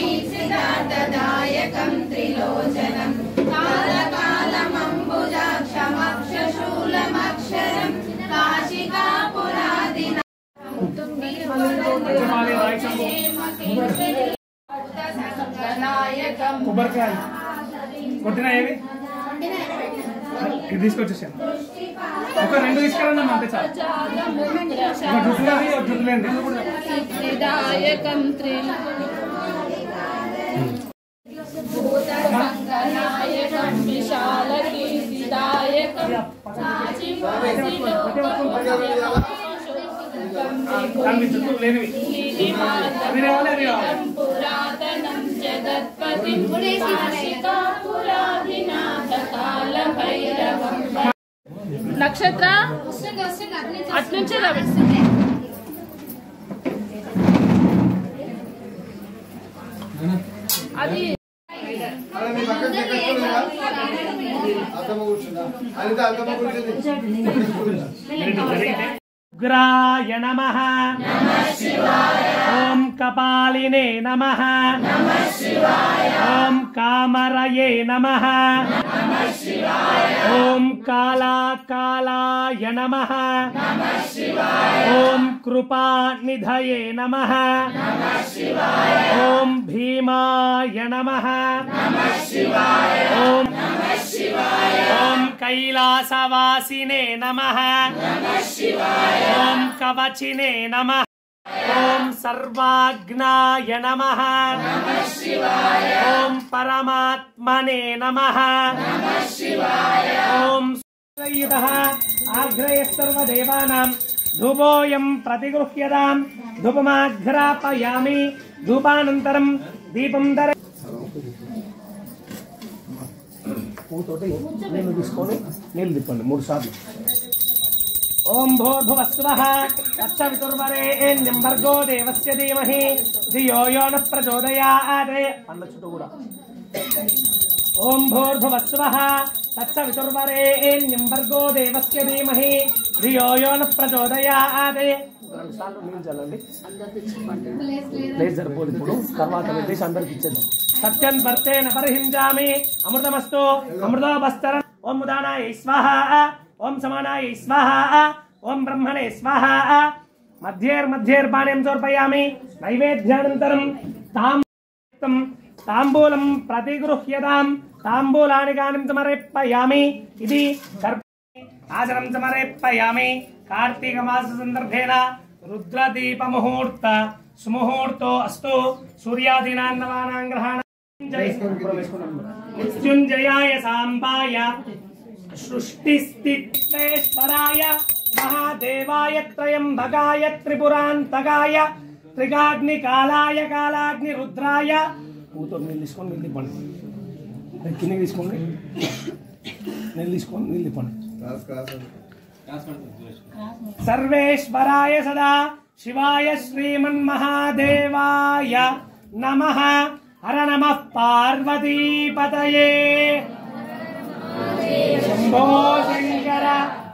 నీలకంఠమీక్షితార్థదాయకం త్రిలోచనం కాలకాలమంబుజాక్ష కొబ్బరికాయ కొట్టినా ఏవి ఇది తీసుకొచ్చేసాను. ఒక రెండు తీసుకురండి అంతే చాలు. జుట్టులేదు జుట్టులేండి జుట్టు లేనివి పురాతనం జగత్పతి నక్షత్ర అట్నుంచే అది ఉగ్రాయ నమః ఓం కపాలినే నమః ఓం కామరయే నమః ఓం కాళాకాళాయ నమః ఓం కృపానిధయే నమః ఓం భీమాయ నమః ఓం ఓం కైలాసవాసినే నమః ఓం కవచినే నమః ఓం సర్వాజ్ఞాయ నమః ఓం పరమాత్మనే నమః ఓం యుతః ఆగ్రయః సర్వదేవానాం ధూపోయం ప్రతిగృహ్యతాం ధూపమాఘ్రాపయామి ధూపానంతరం దీపం ధర పూతోటి నీళ్ళు తీసుకొని నీళ్ళు తిప్పండి మూడు సార్లు. ఓం భూర్భువస్వః తత్సవితుర్వరేణ్యం భర్గో దేవస్య ధీమహి ధియో యో నః ప్రచోదయాత్. అన్న చుట్టూ కూడా ఓం భూర్భువస్వః తత్సవితుర్వరేణ్యం భర్గో దేవస్య ధీమహి ధియో యో నః ప్రచోదయాత్. రెండు సార్లు నీళ్ళు చల్లండి. ప్లేస్ సరిపోదు ఇప్పుడు, తర్వాత వెళ్ళేసి అందరికి ఇచ్చేద్దాం. సత్యం భర్తేన పరిహింజామి అమృతమస్తు అమృతోపస్తర. ఓం ఉదానాయ స్వాహ ఓం సమానాయ స్వాహ ఓం బ్రహ్మణే స్వాహ. మధ్యేర్మధ్యేర్పాణ్యం సమర్పయామి. నైవేద్యానంతరం తాంబూలం తాంబూలం ప్రతిగృహ్యతాం. తాంబూలాని గానం సమర్పయామి. ఇది ఆచరం సమర్పయామి. కార్తీక మాస సందర్భేన రుద్రదీప ముహూర్త సుముహూర్తో అస్తు. సూర్యాదీనాన్ నవానాం గ్రహాణ మృత్యుంజయాయ సాంబాయ సృష్టిస్థితేశ్వరాయ మహాదేవాయ త్రయంబకాయ త్రిపురాంతకాయ త్రికాగ్ని కాలాయ కాలాగ్ని రుద్రాయ. పూతో నీళ్ళు తీసుకొని నీళ్ళు తిప్పండి. కిందకి తీసుకోండి. నీళ్ళు తీసుకొని నీళ్ళు తిప్పండి. సర్వేశ్వరాయ సదా శివాయ శ్రీమన్మహాదేవాయ నమః. హర నమః పార్వతీపతయే శంభో శంకర.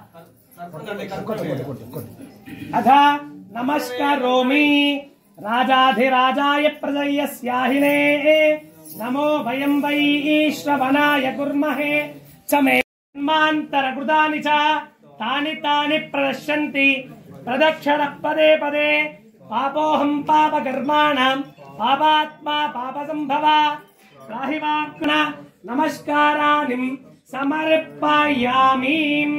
అథ నమస్కరోమి రాజాధిరాజాయ ప్రజయస్యాహినే నమో వయం వై శ్రవణాయ కుర్మహే చమే మాంతరకృతాని చ తాని తాని ప్రదర్శంతి ప్రదక్షిణ పదే పదే. పాపోహం పాపకర్మాణం పాపాత్మా పాపసంభవ. రాహివాగ్న నమస్కారాన్ని సమర్పయామి.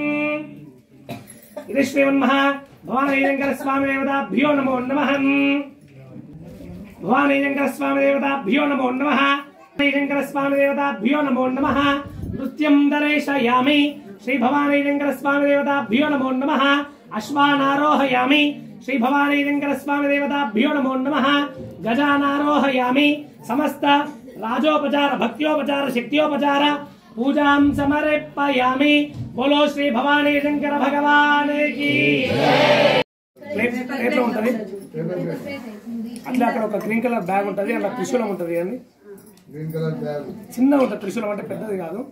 ఇది శ్రీమన్మహా భవానీశంకర స్వామి దేవతాభ్యో నమో నమః. భవానీశంకర స్వామి దేవతాభ్యో నమో నమః. శంకర స్వామి దేవతాభ్యో నమో నమః. నృత్యం దర్శయామి. శ్రీ భవానీశంకర స్వామి దేవతాభ్యో నమో నమః. అశ్వానారోహయామి. శ్రీ భవానీశంకర స్వామి దేవతాభ్యో నమో నమః. గజానారోహయామి. సమస్త రాజోపచార భక్త్యోపచార శక్త్యోపచార పూజాం సమర్పయామి. బోలో శ్రీ భవానీశంకర భగవానికి. ప్లేట్లో ఉంటది అట్లా. అక్కడ ఒక గ్రీన్ కలర్ బ్యాగ్ ఉంటది, అలా త్రిశూలం ఉంటది అని చిన్న ఉంటుంది. త్రిశూలం అంటే పెద్దది కాదు.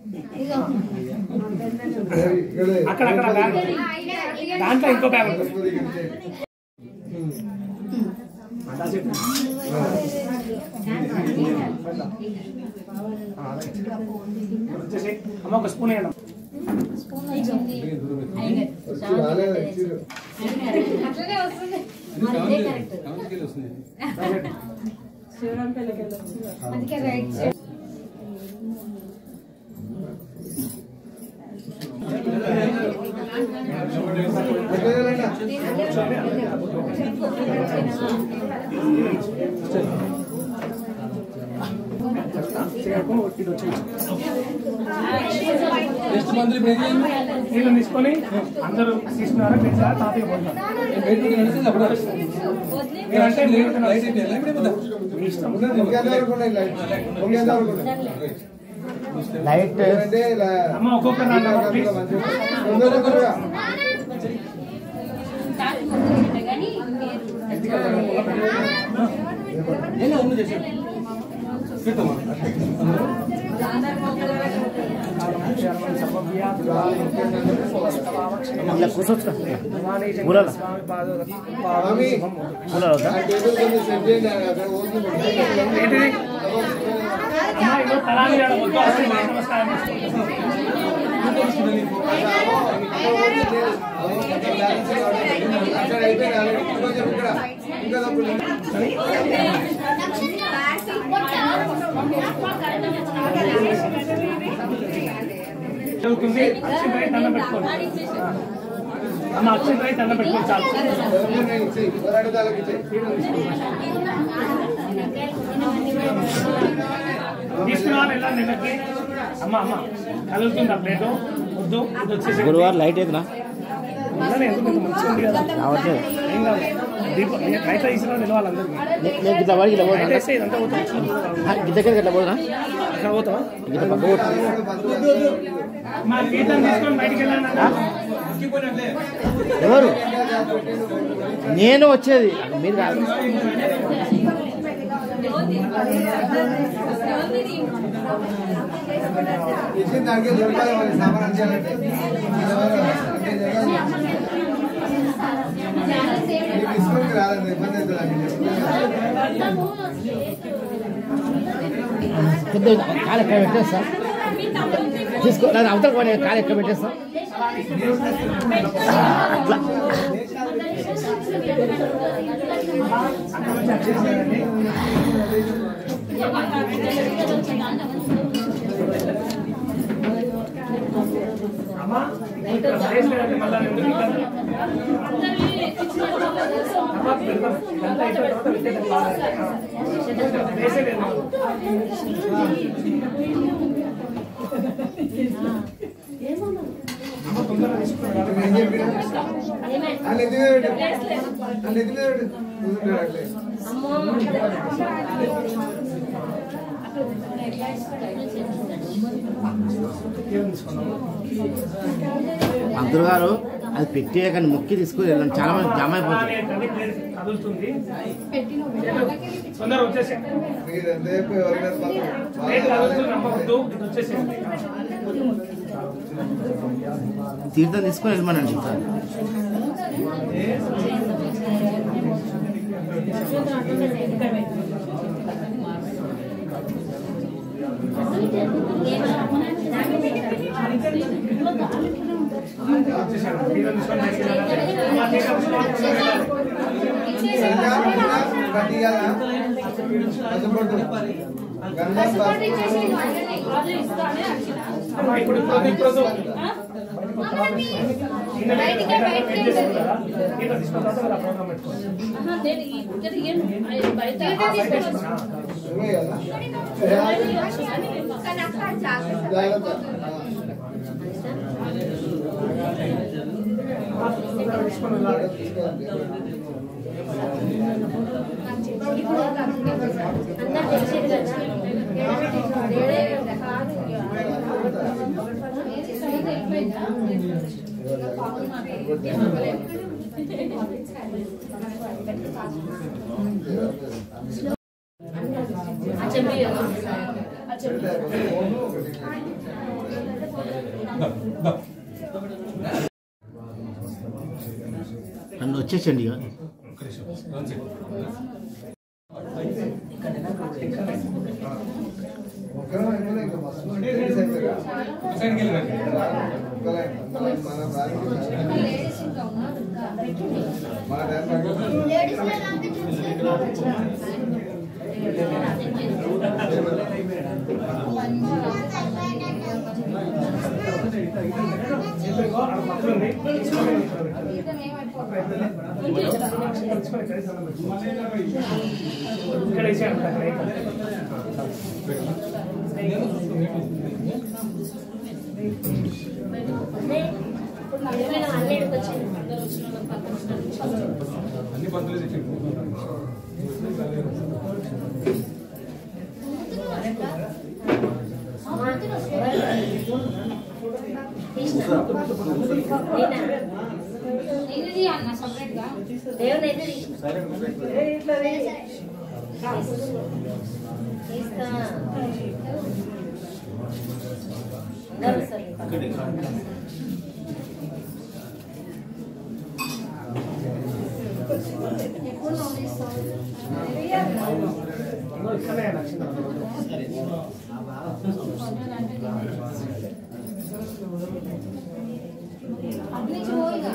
అక్కడక్కడ బ్యాగ్ ఉంటుంది, దాంట్లో ఇంకో బ్యాగ్ ఉంటుంది. వచ్చేసి అమ్మ ఒక స్పూన్ వేయడం. నెక్స్ట్ మంత్ నీళ్ళు తీసుకొని అందరూ తీసుకున్నారా తెచ్చా తాతయ్య పోతారు లైట్ అమ్మ ఒక్కొక్కరు కూర్చోవచ్చు చదువుతుంది అక్షయ రైతు అన్న పెట్టుకోండి అమ్మ అక్షయ రైతు అన్న పెట్టుకోండి చాలు తీసుకున్నాను ఎలా నిన్నకి అమ్మ అమ్మ కదులుతుంది ఆ ప్లేటు వద్దు ఇది వచ్చేసి గురువారం లైట్ ఏదినా ఎందుకు మంచిగా ఉంది కదా రావట్లేదు ఏం కాదు దీపం రైతు తీసిన నిలవాలి అందరికీ నేను గిట్ల వాడికి ఇట్లా పోతున్నా వేస్తే ఇదంతా పోతుంది గిట్ల దగ్గరికి ఇట్లా పోతున్నా అట్లా పోతావా గిట్ల పక్క పోతున్నా మా గీతం తీసుకొని బయటికి వెళ్ళాను ఎవరు నేను వచ్చేది మీరు కాదు పెద్ద కాలు ఎక్కడ పెట్టేస్తా తీసుకో లేదా అవతల పోనీ కాలు ఎక్కడ పెట్టేస్తా అట్లా అమ్మా మళ్ళీ ఎందుకు మంత్రులు గారు అది పెట్టి కానీ మొక్కి తీసుకుని వెళ్ళండి చాలా మంది జామ అయిపోతుంది కదులుతుంది తొందర వచ్చేసి తీర్థం తీసుకొని వెళ్ళమనండి సార్ ఇప్పుడు నన్ను వచ్చేసండి ఇక మన అన్ని పంతులు ఇది అన్న సపరేట్ గా దేవుని అయితే ఇట్లా తీస్తా అందరూ సరే ఎక్కువ నోటిస్తాను అగ్ని చూడగా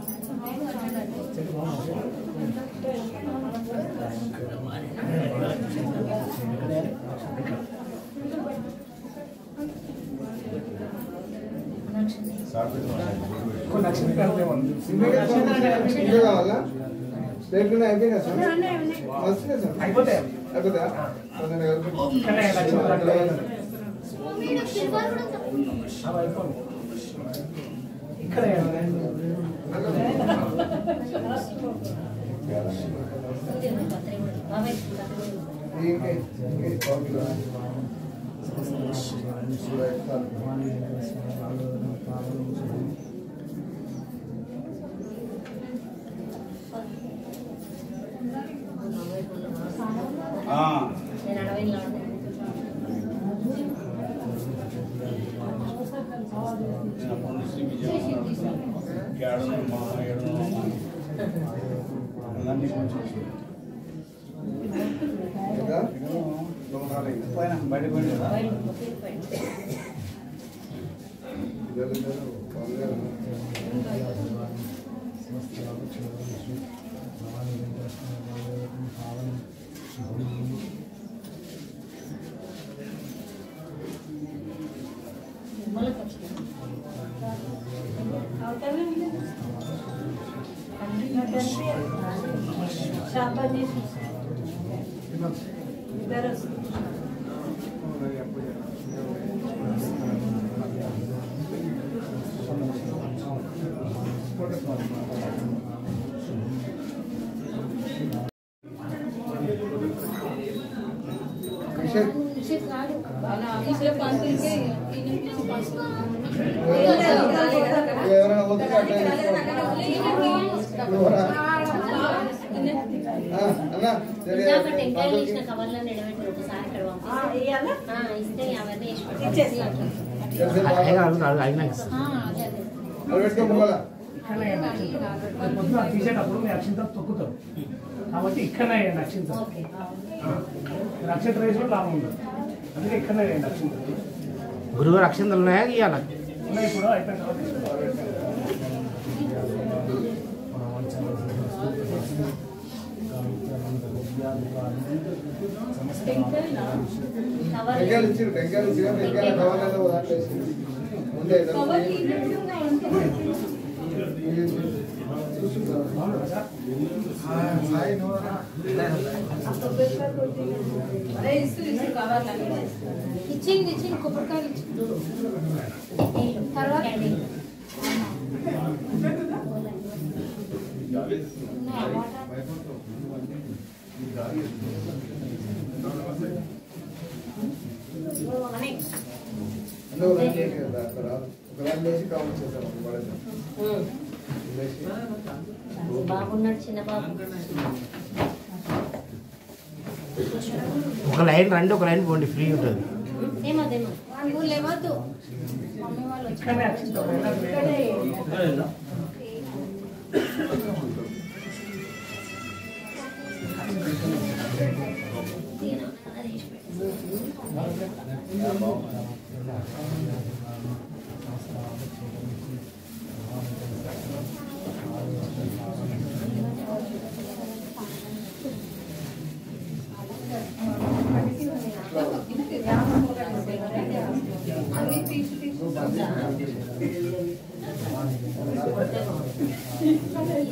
ఇక్కడ నేను అడవిలో బయట టెంకాయలు ఇచ్చిన కవర్లో నిలబెట్టి ఒకసారి ఇక్కడ ఇస్తే అవన్నీ తీసేటప్పుడు మీ అక్షింతలు తొక్కుతాం కాబట్టి ఇక్కడనే వేయండి అక్షింతలు అక్షింత వేసుకుంటే లాభం ఉండదు అందుకే ఇక్కడనే వేయండి అక్షింతలు గురుగారు అక్షింతలు ఉన్నాయా ఇవ్వాలా ఉన్నాయి ఇప్పుడు అయిపోయిన తర్వాత టెంకాయలు ఇచ్చి టెంకాయలు ఇచ్చి టెంకాయల కవర్లలో వదిలేసి ముందే ఇచ్చింది ఇచ్చింది కొబ్బరికాయలు ఇచ్చింది తర్వాత బాగున్నాడు చిన్న బాబు ఒక లైన్ రండి ఒక లైన్ పోండి ఫ్రీ ఉంటుంది ఏమదేమో నువ్వు లేవద్దు మమ్మీ వాళ్ళు ఇక్కడనే అక్షింతలు తీసుకుంటా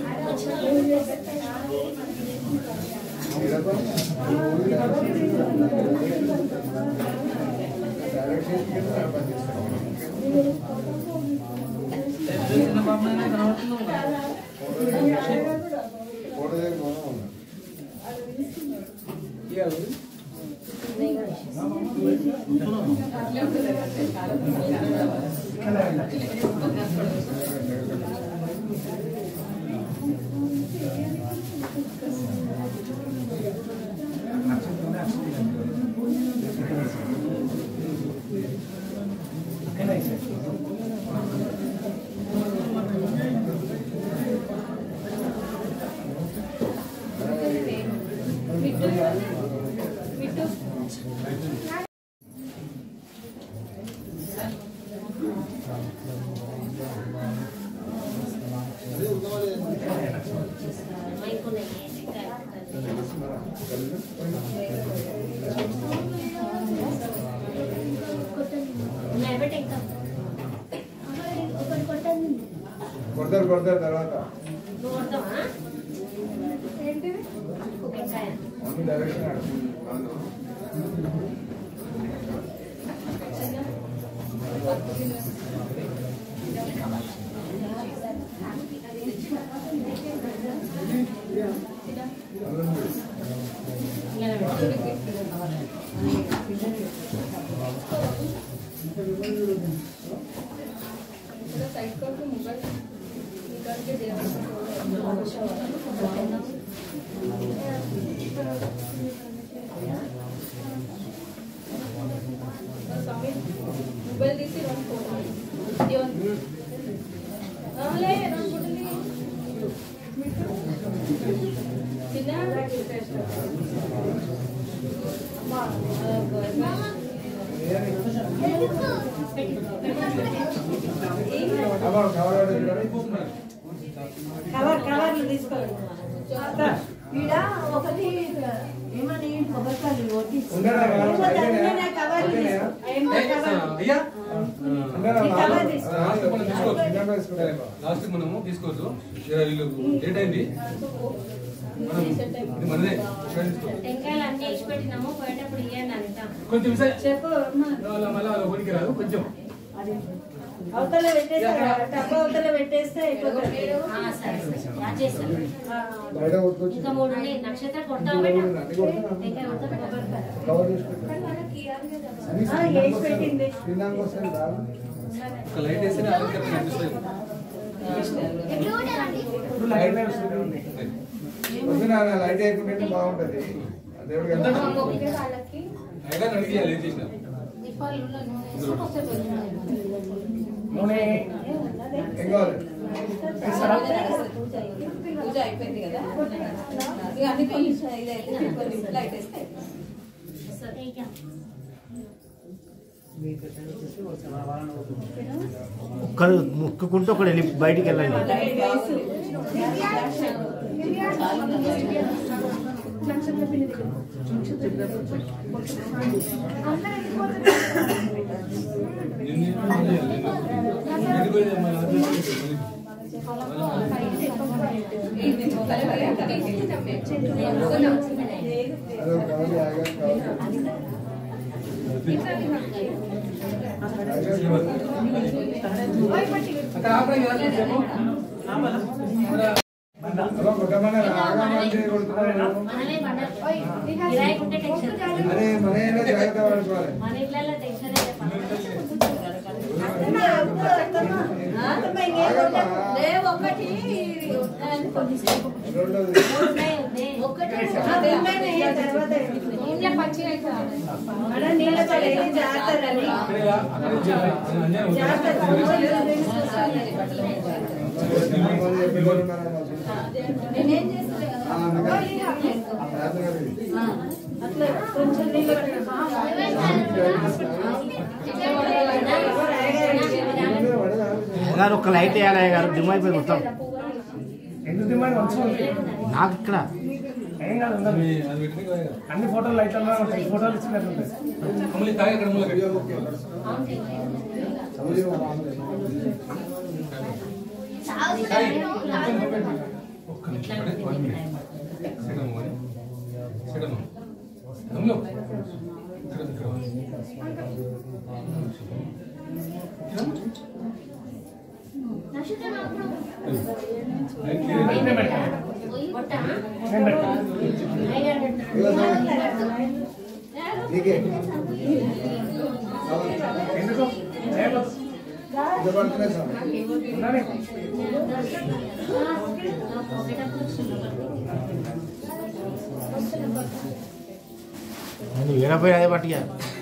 కొడతారు కొడతారు తర్వాత డైరెక్షన్ मोबाइल दीसी वन फोटो दियोन आले रन फोटोली चिन्ना కవర్ కవర్ కవర్ కవర్ తీసుకోండి ఈడ ఒకటి ఏమని కొబ్బరికాయలు ఓటిస్ కవర్ లాస్ట్ మనము తీసుకోవచ్చు డేట్ అయింది మనదే టెంకాయలు అన్ని వేసి పెట్టినాము పోయేటప్పుడు ఇయ్యండి అంతా కొంచెం చెప్పు మళ్ళీ ఒడికి రాదు కొంచెం అవతల పెట్టేస్తే టబ్బు అవతల పెట్టేస్తే అయిపోతుంది ఇంకా మూడు నక్షత్ర కొడతాం టెంకాయ కొడతాం వేసి పెట్టింది ఒక లైట్ వేస్తే లైట్ వేయకుంటే బాగుంటది దేవుడికి అడిగి ఏం చేసిన ఏం కావాలి పూజ అయిపోయింది కదా ఇక అన్ని కొన్ని ఇదైతే కొన్ని లైట్ వేస్తే ఒక్కరు మొక్కుకుంటూ ఒకడు వెళ్ళి బయటికి వెళ్ళండి అరే మన జాగ్రత్త పడుకోవాలి ఒకటి నేనేం చేస్తాను అట్లా కొంచెం నీళ్ళు గారు ఒక లైట్ వేయాలి గారు డిమ్ అయిపోయింది మొత్తం ఎందుకు దిమ్మని మంచిగా నాకు ఇక్కడ ఏం కాదు ఉండదు. అన్ని ఫోటోలు లైట్ అన్నా ఉంటాయి ఫోటోలు ఇచ్చినట్టు ఉంటాయి మమ్మల్ని తాగే అక్కడ మళ్ళీ ఒక్క నిమిషం ఏనా పోయి అదే పట్టిగా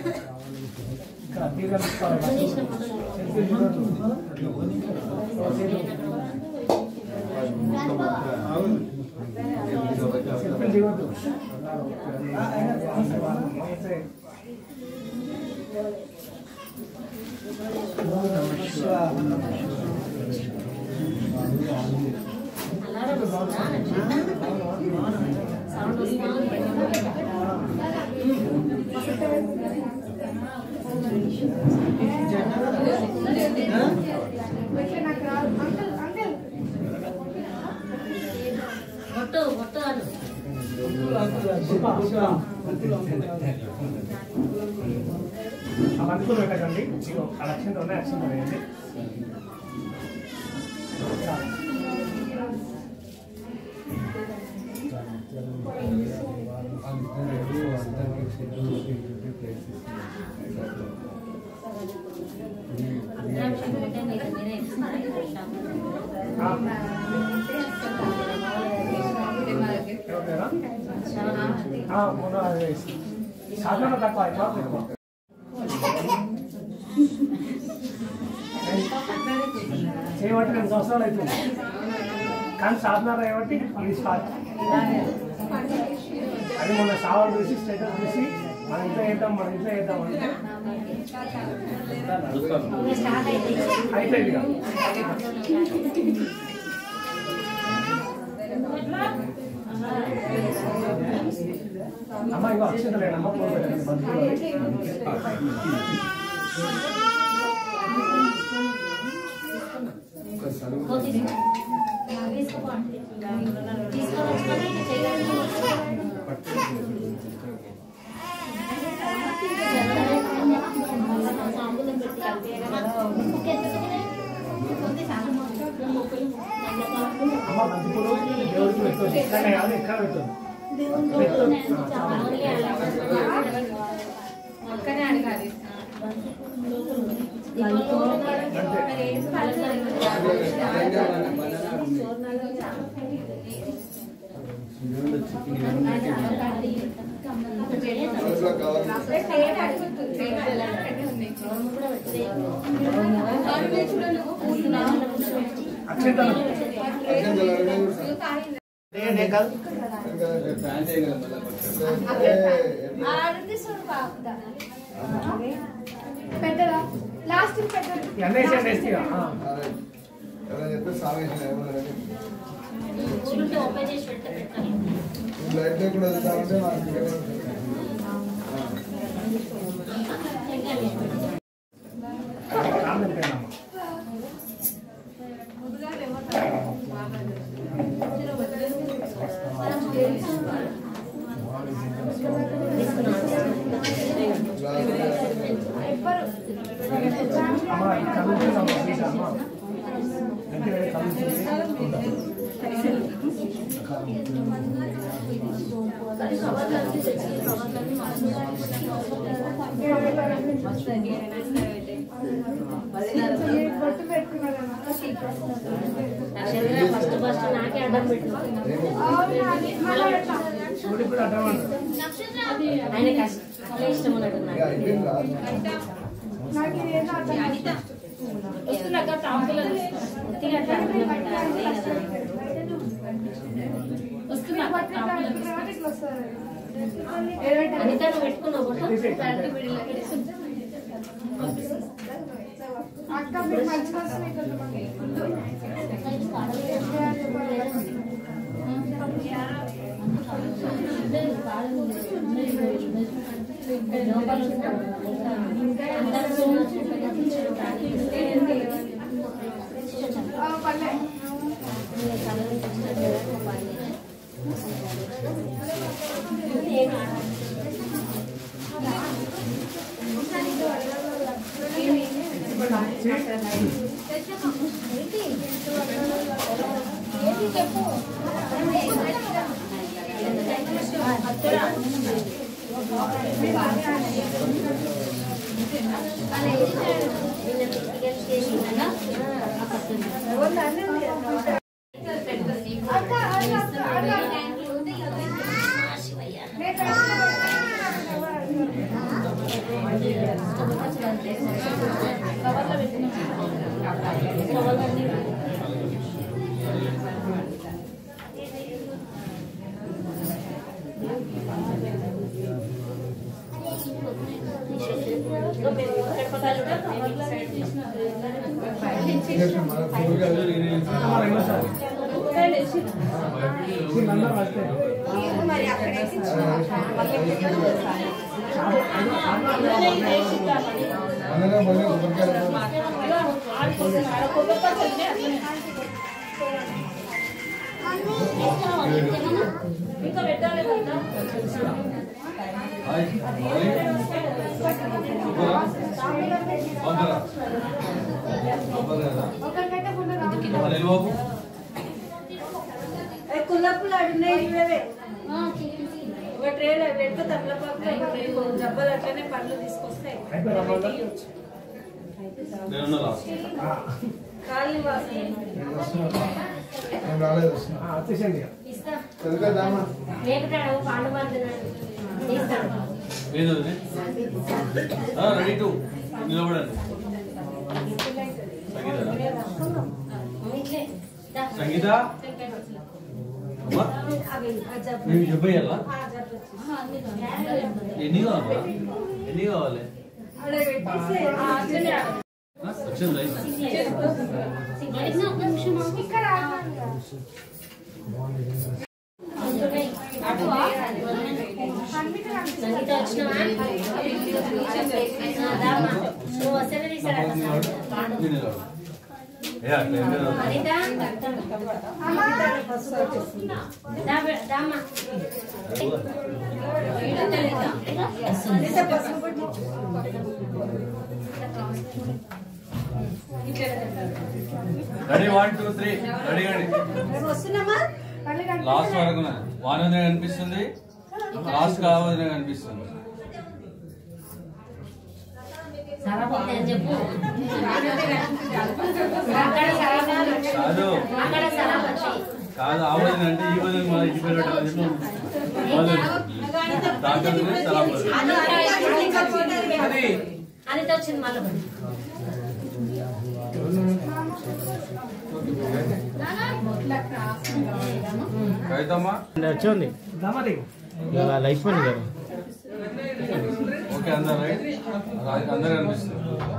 బంతిపూలు పెట్టకండి లక్ష్యం ఉన్నాయి లక్ష్యం వేయండి సాధారణ తక్కువ ఎక్కువ చేయబట్టి రెండు సంవత్సరాలు అవుతుంది కానీ సాధన చేయబట్టి ఇది స్టార్ట్ అది మొన్న సావలు చూసి స్టేటస్ చూసి మన ఇంట్లో చేద్దాం మన ఇంట్లో చేద్దాం అంటే అయిపోయింది అమ్మ ఇగో అక్షంతలేండి అమ్మ ఫోన్ పెట్టండి అమ్మ బంతిపూలు దేవుడికి పెట్టదు ఎక్కడ కాదు ఎక్కడ పెట్టదు అక్కడే అడగాలి పెట్టరా లాస్ట్ పెట్టండి ఫస్ట్ ఫస్ట్ నాకే అడ్డం పెట్టు ఆయన కష్టం ఇష్టం ఉన్నట్టు వస్తున్నాక టాపులు వస్తున్నా అనిత నువ్వు పెట్టుకున్నావు అక్క మీరు మంచిగా వస్తున్నాయి పల్లె ఇంకా పెట్టాలి కదా కుల్లప్పులు అడున్నాయి ఇవే ఒక ట్రేలో పెడితే తప్పలపాకు జబ్బలు అట్లనే పండ్లు తీసుకొస్తాయి కాళ్ళు వాసన రెడీ టు నిలబడండి సంగీత మేము చెప్పేయాలా ఎన్ని కావాలి ఎన్ని కావాలి ready one two three ready అండి లాస్ట్ వరకు వాన్ వదిన కనిపిస్తుంది లాస్ట్ కావదిన కనిపిస్తుంది కాదు కాదు ఆ వదిన అంటే ఈ వదిన మన ఇంటి పేరు పెట్టాలని డాక్టర్ అనిత వచ్చింది మళ్ళీ వచ్చి లైఫ్ పని కదా ఓకే అందరు రైట్ అందరు కనిపిస్తుంది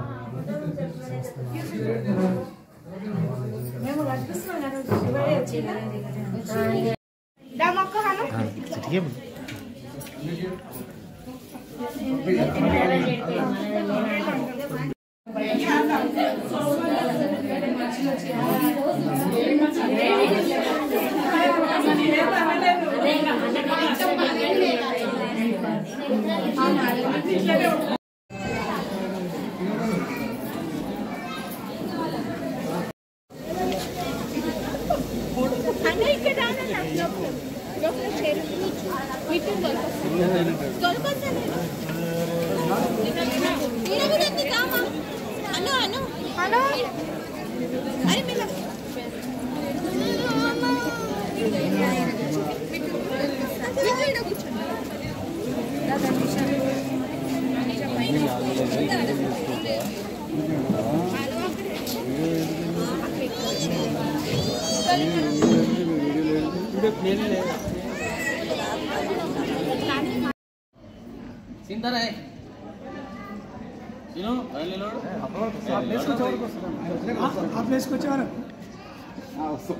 सीधा है सुनो पहले लोड आप प्लेस को छोड़ आप प्लेस को छोड़ हां सो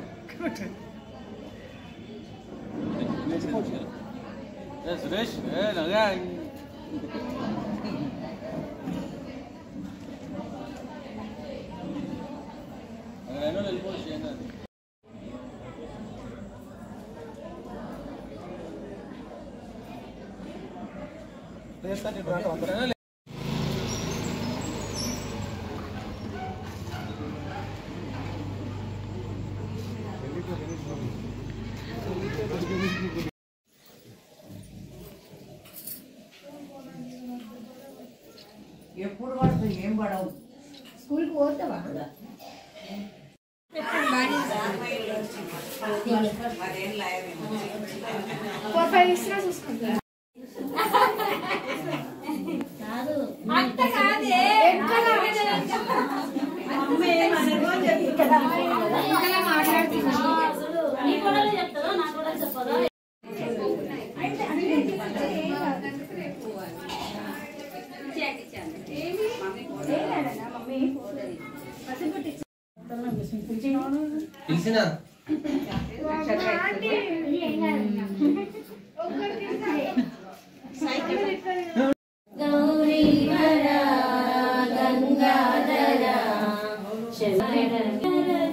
ए सुरेश ए लगा अगर नो ले शेना प्लेस का ड्राट ఏం పడవు స్కూల్కి పోతావా ఫోర్ ఫైవ్ ఇస్తున్నా చూసుకుంటా పిలిచినా గౌరీ గంగాధర శంకర